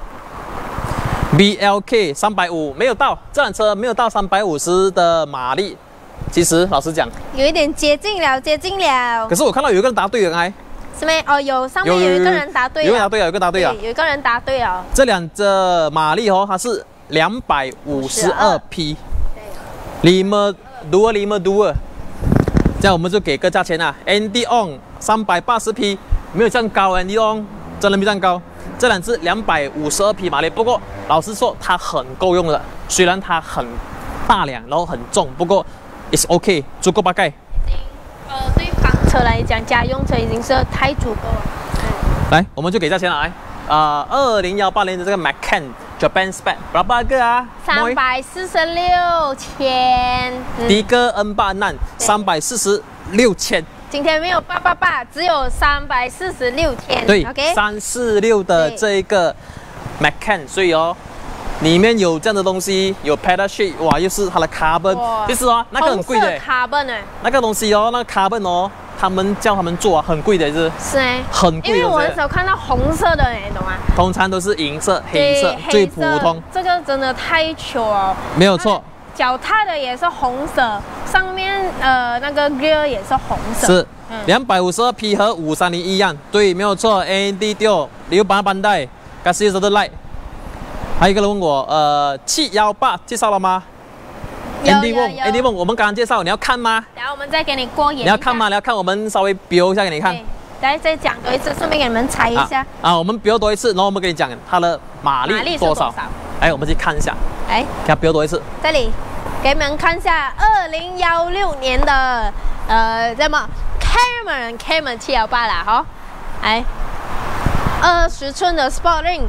，B L K 三百五，没有到，这辆车没有到三百五十的马力。其实老实讲， 有一点接近了，接近了。 可是我看到有一个人答对了，哎。 是没？哦，有上面有一个人答对了， 有一个答对了，有一个答对了， 有一个人答对了。 这辆的马力哦，它是两百五十二匹，lima dua lima dua，这样我们就给个价钱啊 ，Andy On 三百八十匹，没有这样高 ，Andy On 真的没这样高。这辆是两百五十二匹马力，不过老实说它很够用的，虽然它很大辆，然后很重，不过 it's OK， 足够八盖。 呃，对房车来讲，家用车已经是太足够了。 嗯、来，我们就给价钱了，来，啊、呃，二零幺八年的这个 Macan Japan Spec berapa harga啊？ 三百四十六千。 第一个 N 八 Nan 三百四十六千。 今天没有八八八，只有三百四十六千。 对 ，OK， 三四六的这一个 Macan， 所以哦。里面有这样的东西，有 pedal sheet， 哇，又是它的 carbon， 其实哦，那个很贵的 carbon 哎， 那个东西哦，那个 carbon 哦，他们叫他们做啊，很贵的是。 是哎， 很贵的。 因为我那时候看到红色的，你懂吗？ 通常都是银色、黑色最普通。 这个真的太糗了。 没有错。 脚踏的也是红色， 上面呃那个 gear 也是红色。 是，两百五十二 P 和五三零一样，对，没有错。Andy 掉，你又把它bandai，感谢的 like。还有一个人问我，呃，七一八介绍了吗 ？Andy 问 ，Andy 问，我们刚刚介绍，你要看吗？ 然后我们再给你过眼。 你要看吗？你要看，我们稍微标一下给你看。 来，再讲多一次，顺便给你们猜一下。 啊，啊我们标多一次，然后我们给你讲它的马力多少。哎，我们去看一下。哎，给它标多一次。 这里，给你们看一下，二零幺六年的呃，什么 Cayman Cayman 七一八啦，哈，哎，二十寸的 Sporting。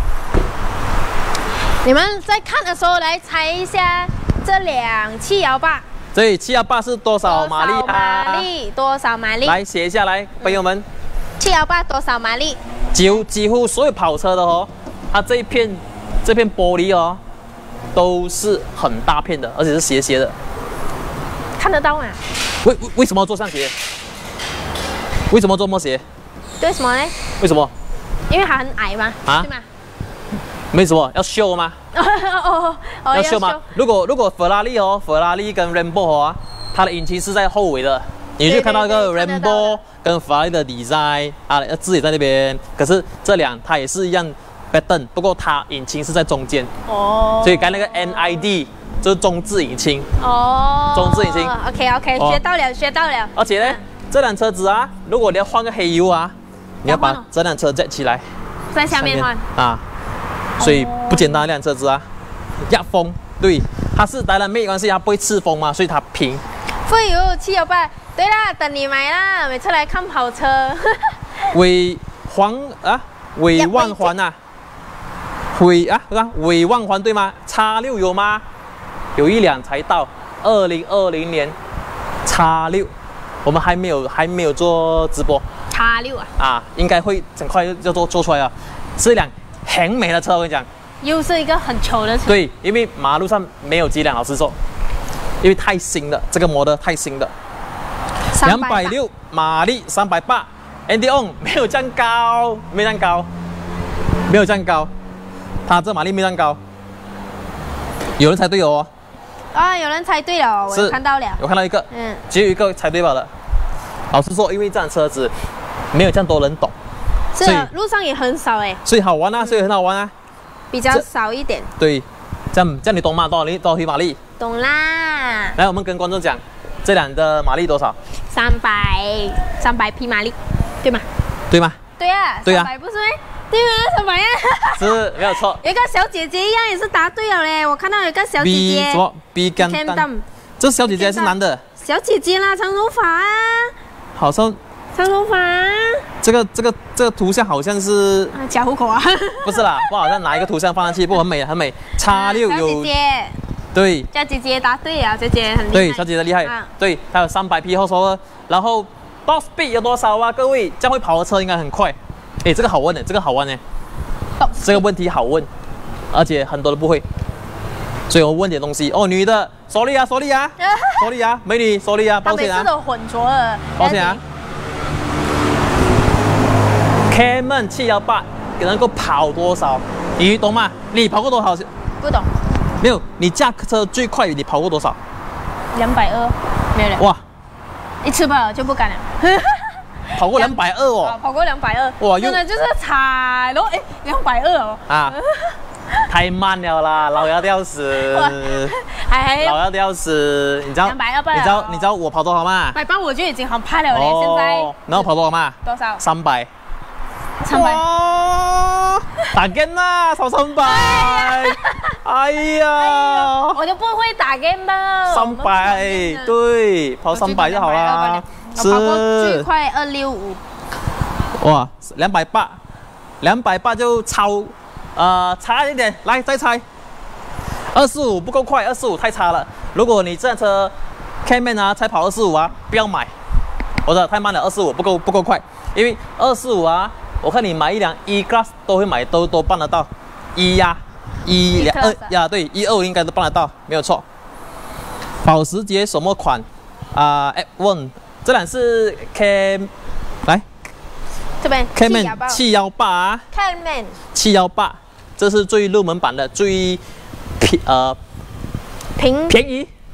你们在看的时候来猜一下，这辆七一八。 这七一八是多少马力啊？ 马力多少马力？ 来写下来，朋友们。 七一八多少马力？ 几乎几乎所有跑车的哦，它这一片这片玻璃哦，都是很大片的，而且是斜斜的。 看得到吗？ 为为什么要做上斜？为什么做这么斜？ 为什么呢？ 为什么？ 因为它很矮嘛，啊？对吗？ 没什么，要秀吗？ 哦哦， 要秀吗？如果如果法拉利哦，法拉利跟 Rambo 哦，它的引擎是在后尾的，你就看到一个 Rambo 跟法拉利的 design 啊，字也在那边。可是这辆它也是一样 pattern， 不过它引擎是在中间哦，所以刚才那个 N I D 就是中置引擎哦，中置引擎。 OK OK， 学到了，学到了。 而且呢，这辆车子啊，如果你要换个黑油啊，你要把这辆车 jack 起来， 在下面换啊。所以不简单，那辆车子啊，压风，对，它是当然没关系，它不会刺风嘛，所以它平。 费油七一八，对啦，等你买啦，每次来看跑车。 伟黄啊，伟万环啊，伟啊，是吧？伟万环对吗？叉六有吗？有一辆才到，二零二零年叉六，我们还没有还没有做直播。 叉六啊？啊， 应该会很快就做做出来了，是一辆。很美的车，我跟你讲， 又是一个很丑的车。 对，因为马路上没有几辆，老实说，因为太新了，这个模的太新了。两百六马力，三百八 ，Andy On 没有这样高，没有这样高，没有这样高，它这马力没有这样高。有人猜对哦。 啊，有人猜对了，我有看到了， 我看到一个，嗯，只有一个猜对了的。老实说，因为这辆车子没有这样多人懂。 是路上也很少哎， 所以好玩啊，所以很好玩啊， 比较少一点。 对，这样这样你懂吗？多少力多少匹马力？ 懂啦。 来，我们跟观众讲，这辆的马力多少？ 三百三百匹马力，对吗？ 对吗？ 对啊， 对啊， 三百不是吗？对吗？三百呀。 是，没有错。 有一个小姐姐一样也是答对了嘞，我看到有一个小姐姐。 什么 ？B 干蛋。这小姐姐是男的。 小姐姐啦，长头发啊。 好像。 长头发、啊， 这个这个这个图像好像是假户口啊？ 不是啦，不好像拿一个图像放上去，不很美很美。叉六有， 姐姐对， 叫姐姐答对啊，姐姐很厉害。 对，小姐姐厉害，啊、对，她有三百匹后手，然后 top speed 有多少啊？各位，这样会跑的车应该很快。哎，这个好问的，这个好玩呢，这个问题好问，而且很多人不会，所以我问点东西。哦，女的 ，sorry 啊 ，sorry 啊 ，sorry 啊，美女 ，sorry 啊，抱歉啊。 每次都混浊了， 抱歉啊。Cayman 七一八能够跑多少？你懂吗？你跑过多少？ 不懂。 没有，你驾车最快你跑过多少？ 两百二，没有了。哇！一次吧就不敢了。 跑过两百二哦。 啊，跑过两百二。哇，真的就是踩，然后哎，两百二哦。啊。 太慢了啦，老要掉死。 还老要掉死，你知道？ 两百二吧。 你知道你知道我跑多少吗？ 百八我就已经很怕了嘞，现在。 然后跑多少嘛？ 多少？ 三百。 三百， 打 game 啦，跑三百，哎呀， 我就不会打 game 的。 三百，对，跑三百就好啦。 是，我跑过最快二六五。 哇，两百八，两百八就超，呃，差一点，来再猜。二四五不够快，二四五太差了。如果你这辆车 Cayman 啊，才跑二四五啊，不要买。我说太慢了，二四五不够不够快，因为二四五啊。我看你买一辆 E Class 都会买，都都办得到，一呀，一两二呀，对，一二应该都办得到，没有错。保时捷什么款啊 ？F 一这辆是 Cam， 来， 这边 Cayman 七一八 ，Cayman 七一八，这是最入门版的，最便呃平便宜，最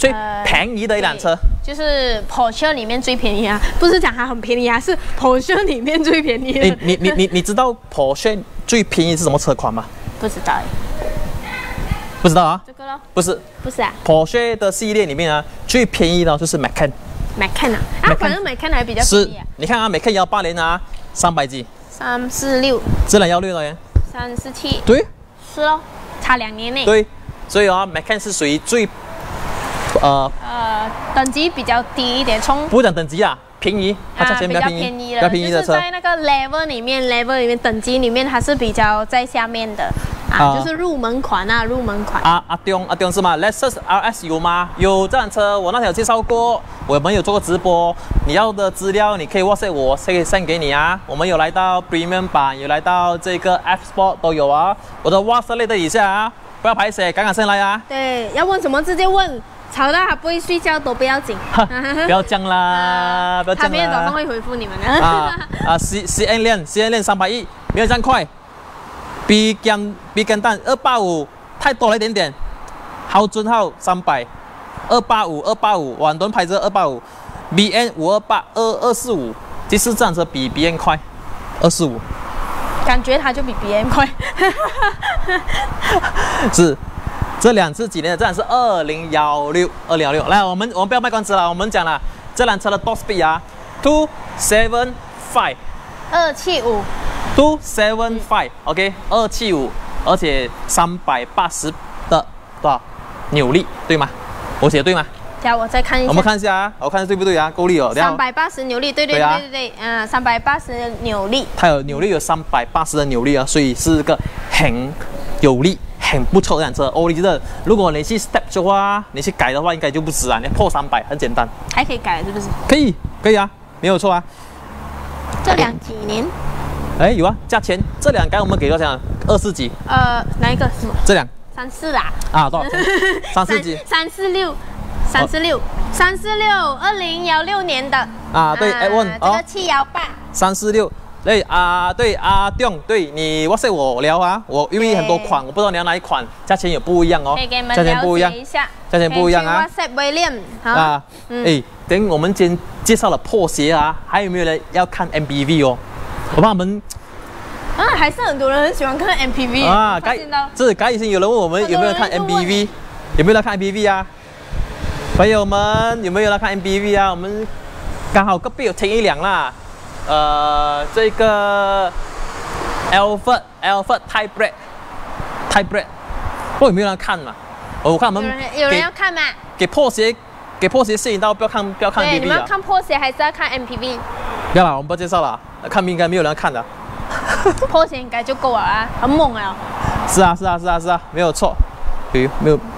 最便宜的一辆车， 就是 Porsche 里面最便宜啊，不是讲它很便宜啊，是 Porsche 里面最便宜的。 你你你你你知道 Porsche 最便宜是什么车款吗？ 不知道。 不知道啊？ 这个咯？ 不是， 不是啊。 Porsche 的系列里面啊，最便宜的就是 Macan。Macan 啊？啊，反正 Macan 还比较便宜啊。 你看啊 ，Macan 幺八年啊，三百几。 三四六。 这辆幺六呢？ 三四七。 对。 是哦，差两年呢。 对，所以啊 ，Macan 是属于最。呃呃，等级比较低一点，从不讲等级啊，便宜，它价钱比较便宜，比较便宜的车。 就是在那个 level 里面 ，level 里面等级里面，它是比较在下面的啊，就是入门款啊，入门款。 啊，阿东阿东是吗 ？Lexus R S 有吗？有这辆车，我那天有介绍过，我们有做过直播。你要的资料你可以 WhatsApp 我，可以 send 给你啊。我们有来到 Premium 版，有来到这个 F Sport 都有啊。我的 WhatsApp 列在底下啊，不要排斥，赶赶上来啊。 对，要问什么直接问。吵到他不会睡觉都不要紧， 不要这样啦，不要这样啦。 他明天早上会回复你们的。 啊啊，C C N 链 C N 链三百亿，没有这样快。B 跟 B 跟蛋二八五太多了一点点。豪尊号三百，二八五二八五，很多人拍着二八五。B N 五二八二二四五，其实这辆车比 B N 快，二四五。 感觉它就比 B N 快。 是。这两次几年的，这辆是二零幺六，二零幺六。来，我们我们不要卖关子了，我们讲了这辆车的 top speed 啊 ，two seven five， 二七五 ，two seven five，OK， 二七五，而且三百八十的多少扭力，对吗？我写对吗？ 等下我再看一下。 我们看一下啊，我看对不对啊？够力哦。 三百八十扭力，对对对对对，嗯，三百八十扭力。 它有扭力有三百八十的扭力啊，所以是个很有力。很不错的辆车哦，你觉得如果你去 step 的话，你去改的话，应该就不止啊，你破三百很简单。 还可以改是不是？ 可以，可以啊，没有错啊。 这辆几年？ 哎，有啊，价钱这辆该我们给多少钱？二四几？ 呃，哪一个？什么？ 这辆三四啦。 啊，多少钱？三四几？ 三四六，三四六，三四六，二零幺六年的。 啊，对，哎问这个七幺八。 三四六。对啊，对阿东，对你 WhatsApp 我聊啊，我因为很多款，我不知道你要哪一款，价钱也不一样哦，价钱不一样，价钱不一样啊。 WhatsApp William 啊，哎，等我们今介绍了破鞋啊，还有没有人要看 M P V 哦？我怕我们啊，还是很多人很喜欢看 M P V 啊。该这该已经有人问我们有没有看 M P V， 有没有来看 M P V 啊？朋友们有没有来看 M P V 啊？我们刚好隔壁有停一辆啦。呃，这个 Alphard Alphard Hybrid Hybrid， 不有没有人看嘛？我看我们有人有人要看吗？ 给破鞋给破鞋吸引到，不要看不要看 M P V 啊！ 你们要看破鞋还是要看 M P V？ 不要了，我们不介绍了，看应该没有人看的。 破鞋应该就够了啊，很猛啊！ 是啊是啊是啊是啊，没有错。有没有？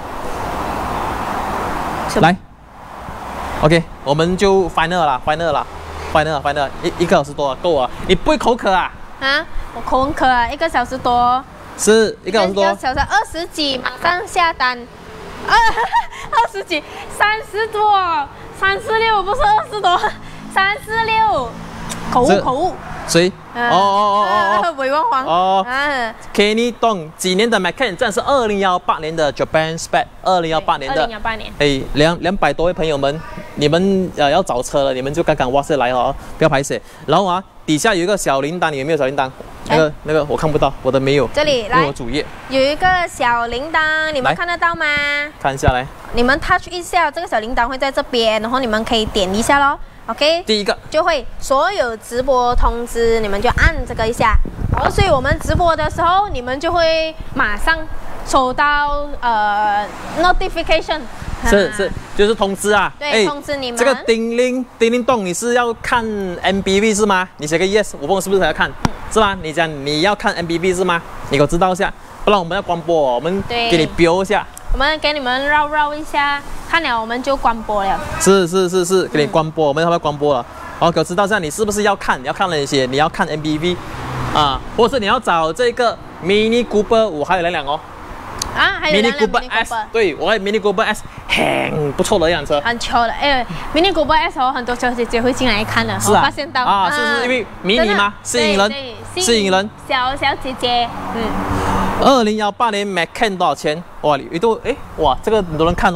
来 ，OK， 我们就 final 了 ，final 了。final final 一一个小时多够啊！你不会口渴啊？ 啊，我口很渴啊！一个小时多， 是一个小时多， 一个小时二十几，马上下单。啊，二十几，三十多，三四六不是二十多，三四六，口误口误。 谁？哦哦哦哦，韦王皇。 哦。啊 Kenny Dong 几年的 Macan， 这是二零幺八年的 Japan Spec， 二零幺八年的。 二零幺八年。 哎，两两百多位朋友们，你们呃要找车了，你们就刚刚 WhatsApp 来哦，不要排斥。然后啊，底下有一个小铃铛，你有没有小铃铛？那个那个我看不到，我的没有。 这里来。 我主页有一个小铃铛，你们看得到吗？ 看下来。你们 touch 一下，这个小铃铛会在这边，然后你们可以点一下咯。OK， 第一个就会所有直播通知，你们就按这个一下，然后所以我们直播的时候，你们就会马上收到呃 notification， 是是就是通知啊， 对，通知你们。 这个叮铃叮铃咚，你是要看 M P V 是吗？你写个 yes， 我问是不是要看，是吗？你讲你要看 M P V 是吗？你给我知道一下，不然我们要关播，我们给你标一下。 我们给你们绕绕一下，看了我们就关播了。 是是是是，给你关播，嗯、我们要不要关播了？好，给我知道一下，你是不是要看？你要看那些，你要看 M P V， 啊，或者是你要找这个 Mini Cooper 五，还有两辆哦。 啊，还有 Mini Cooper S， 对，我爱 Mini Cooper S， 很不错的一辆车。 很巧的，哎 ，Mini Cooper S 哦，很多小姐姐会进来看的， 是啊， 我发现到啊，是是因为迷你吗？吸引人，吸引人， 小小姐姐，嗯。 二零幺八年 Macan 多少钱？哇，一度哎，哇，这个很多人看哦。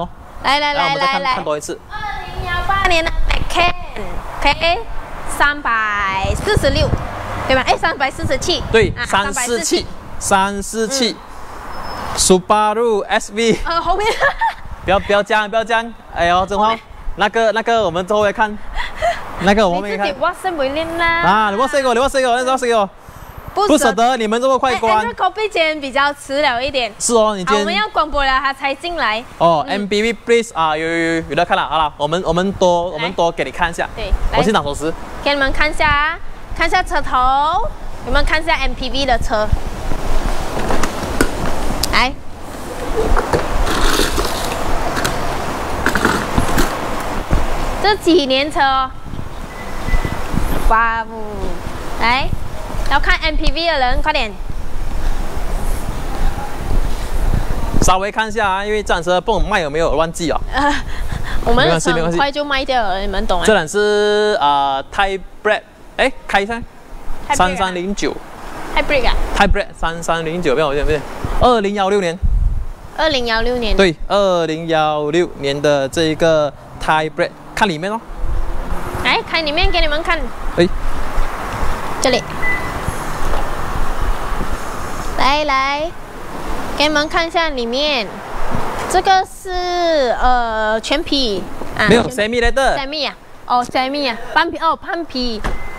来来来来来， 看多一次。 二零幺八年的 Macan，OK， 三百四十六，对吧？哎，三百四十七。 对，三四七，三四七。Subaru S V。 呃，后面。 不要不要这样，不要这样。哎呦，正好，那个那个我们后面看，那个我们看。 你自己 WhatsApp 会练啦。 啊，你 WhatsApp 我，你 WhatsApp 我，你 WhatsApp 我。不舍得你们这么快关。 Android Copy 今天比较迟了一点。 是哦，你今天。 我们要广播了，他才进来。 哦 ，M B V Please 啊，有有有有的看了，好了，我们我们多我们多给你看一下。 对， 我先拿手势。 给你们看一下，看一下车头，有没有看一下 M P V 的车？来。这几年车哦，哇呜！来，要看 M P V 的人快点， 稍微看一下啊，因为这辆车不懂卖有没有忘记啊。 呃，我们的车很快就卖掉了，你们懂吗？ 这辆是啊 Hybrid， 哎，开一下，三三零九 ，Hybrid 啊 ，Hybrid 三三零九，不要不要不要，二零幺六年， 二零幺六年， 对，二零幺六年的这一个 Hybrid。看里面哦， 来看里面给你们看。 哎， 这里，来来，给你们看一下里面。这个是呃全皮啊，没有 semi 来的 ，semi 啊，哦 semi 啊，半皮哦半皮，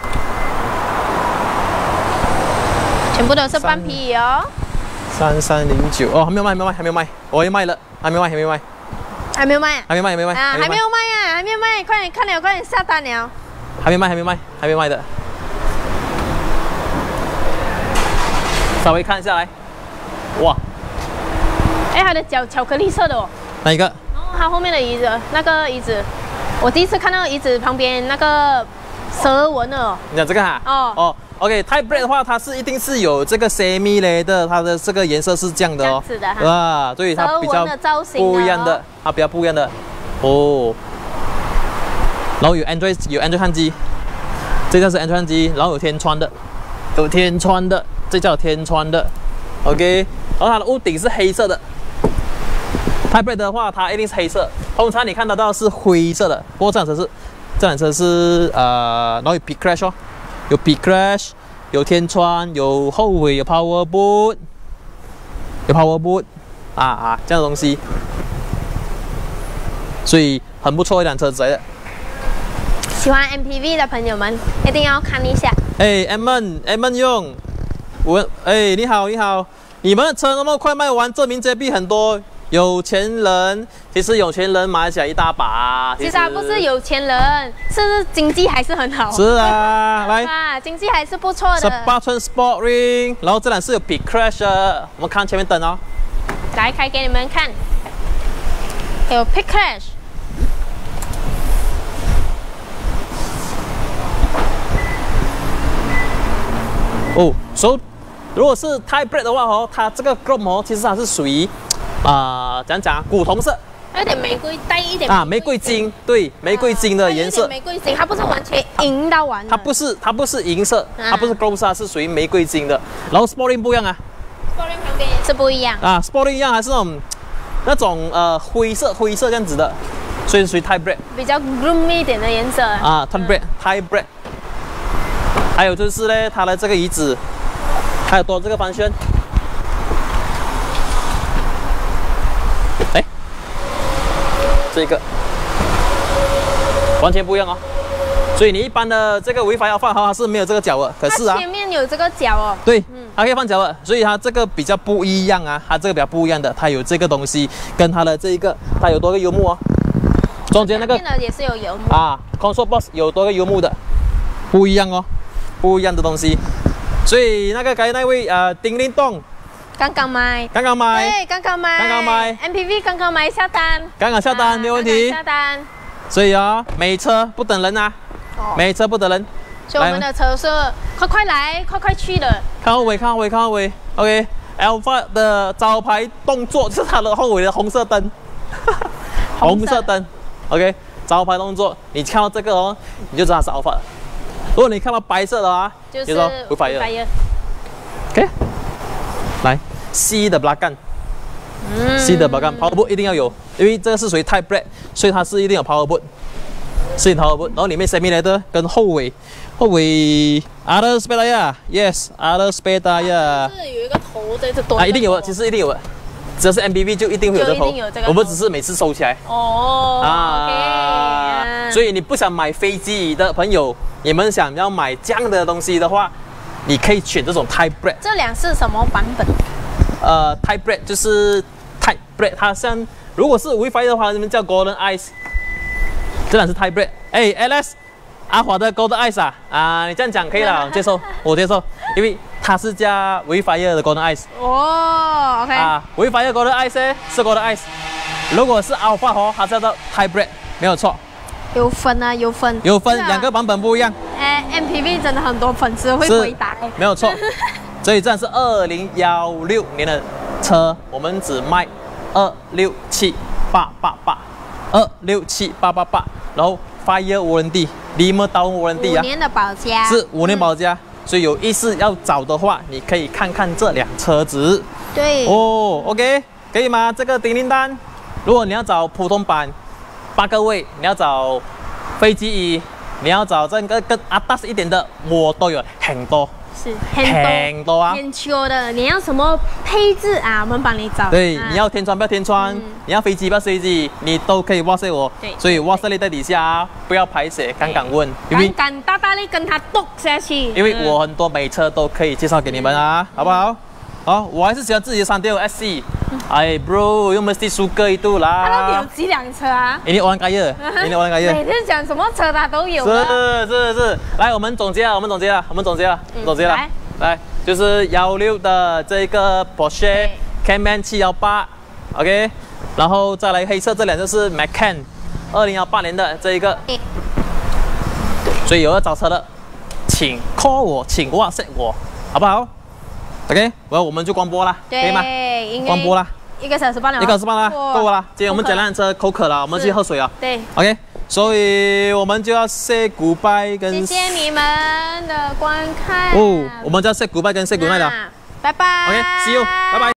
全部都是半皮哦。 三三零九哦，还没有卖，还没有卖，还没有卖，我也卖了，还没有卖，还没有卖。 还没有卖啊！ 还没卖，还没卖啊！还没有卖啊！还没有卖，快点看了，快点下单了！ 还没卖，还没卖，还没卖的。稍微看下来，哇！ 哎，它的脚巧克力色的哦。 哪一个？ 然后它后面的椅子，那个椅子，我第一次看到椅子旁边那个蛇纹的哦。 你讲这个哈？ 哦哦 ，OK，Hybrid 的话，它是一定是有这个 semi 雷的，它的这个颜色是这样的哦。 这样子的哈。 啊，对，它比较不一样的，它比较不一样的。哦。然后有 Android 有 Android 相机，这叫是 Android 相机，然后有天窗的，有天窗的，这叫天窗的。OK， 然后它的屋顶是黑色的。Hybrid 的话，它一定是黑色。通常你看得到是灰色的，不过这辆车是，这辆车是呃，然后有 Peak Crash 哦。有 Peak Crash， 有天窗，有后尾，有 Power Boot， 有 Power Boot， 啊啊，这样的东西，所以很不错一辆车子来的。 喜欢 M P V 的朋友们一定要看一下。 哎 ，Edmond，Edmond 用，我哎，你好，你好，你们的车那么快卖完，证明这币很多。有钱人，其实有钱人马来西亚一大把。 其实他不是有钱人，是经济还是很好。 是啊，来， 啊，经济还是不错的。 十八寸 Sport Ring， 然后这辆是有 Peak Crash 的，我们看前面灯哦。 来开给你们看，有 Peak Crash。 哦，所以如果是 Hybrid 的话哦，它这个 Chrome 哦，其实它是属于。啊、呃，讲讲古铜色， 有点玫瑰，带一点啊，玫瑰金，对，玫瑰金的颜色， 玫瑰金，它不是完全银到完， 它不是，它不是银色，啊、它不是 gold 色，它是属于玫瑰金的。然后 Sporting 不一样啊 ，Sporting 旁边也是不一样啊 ，Sporting 一样还是那种那种呃灰色灰色这样子的，所以属于 Hybrid， 比较 gloomy 一点的颜色啊 ，Hybrid Hybrid， 还有就是呢，它的这个椅子，还有多这个方旋。哎，这个完全不一样哦，所以你一般的这个违法要放好，它是没有这个脚的，可是啊， 它前面有这个脚哦， 对，嗯，它可以放脚的，所以它这个比较不一样啊，它这个比较不一样的，它有这个东西，跟它的这一个，它有多个油幕哦，中间那个也是有油幕啊 ，Console Box 有多个油幕的，不一样哦，不一样的东西，所以那个刚才那位呃丁林洞。 刚刚买， 刚刚买， 对，刚刚买， 刚刚买 ，M P V 刚刚买下单， 刚刚下单，啊、没有问题， 下单。 所以啊、哦，美车不等人啊，哦、美车不等人。 所以我们的车是快快来，快快去的。 看后尾，看后尾，看后尾。OK，Alphard 的招牌动作就是它的后尾的红色灯，红色灯。OK， 招牌动作，你看到这个哦，你就知道它是 Alphard。如果你看到白色的啊， 就是无法用。OK。来 ，C 的 belakang， 嗯 ，C 的保杆 Power Boot 一定要有，因为这个是属于 Type Black， 所以它是一定有 Power Boot， 是 Power Boot， 然后里面 Semi Leather 跟后尾，后尾 Other Spare Tire，Yes，Other Spare Tire， 是有一个头在这多啊，一定有的，其实一定有的。 只要是 M P V 就一定会有这头，我们只是每次收起来。 哦， 啊， okay, 所以你不想买飞机的朋友，你们想要买这样的东西的话，你可以选这种 Type Black。 这辆是什么版本？ 呃 ，Type Black 就是 Type Black， 它像如果是 Wayfire 的话，你们叫 Golden Eyes。这辆是 Type Black。哎 ，Alex， 阿华的 Golden Eyes 啊，啊，你这样讲可以了，我接受，我接受，因为它是加 Wayfire 的 Golden Eyes。 哦 ，OK。 啊 ，Wayfire Golden Eyes 呢是 Golden Eyes， 如果是 Alpha 哦，它叫做 Type Black， 没有错。 有分啊，有分。 有分，两个版本不一样。 哎 ，M P V 真的很多粉丝会回答。 没有错。所以这是二零一六年的车，我们只卖二六七八八八，二六七八八八，然后 Fire Warranty， Lima Down Warranty 啊， 五年的保价。 是五年保价。 所以有意思要找的话，你可以看看这辆车子。 对。 哦 ，OK， 可以吗？这个叮叮单，如果你要找普通版，八个位，你要找飞机椅，你要找这个更阿达斯一点的，我都有很多。 是很多很多啊， 很秋的。你要什么配置啊？我们帮你找。 对， 啊、 你要天窗不要天窗，嗯、你要飞机不要飞机，你都可以 WhatsApp 我。对，所以 WhatsApp 在底下、啊，不要排写，敢敢问， 敢敢大大力跟他斗下去。 因为我很多美车都可以介绍给你们啊，嗯、好不好？好，我还是喜欢自己的三六 S C。哎 ，bro， 又mesti suka itu lah。 他到底有几辆车啊 ？Ini orang kaya，ini orang kaya。 每次讲什么车他都有。 是是是，来，我们总结了，我们总结了，我们总结了，嗯、总结了。来，来，就是幺六的这个 Porsche Cayman 七一八 ，OK， 然后再来黑色这辆就是 Macan 二零一八年的这一个。所以有要找车的，请 call 我，请 WhatsApp 我，好不好？ OK， 我我们就关播啦，可以吗？关播啦， 一个小时半了， 一个小时半了，够了。今天我们讲辆车口渴了，我们去喝水啊。 对 ，OK， 所以我们就要 say goodbye 跟谢谢你们的观看。 哦，我们就要 say goodbye 跟 say goodnight 了。 拜拜。 OK，see you， 拜拜。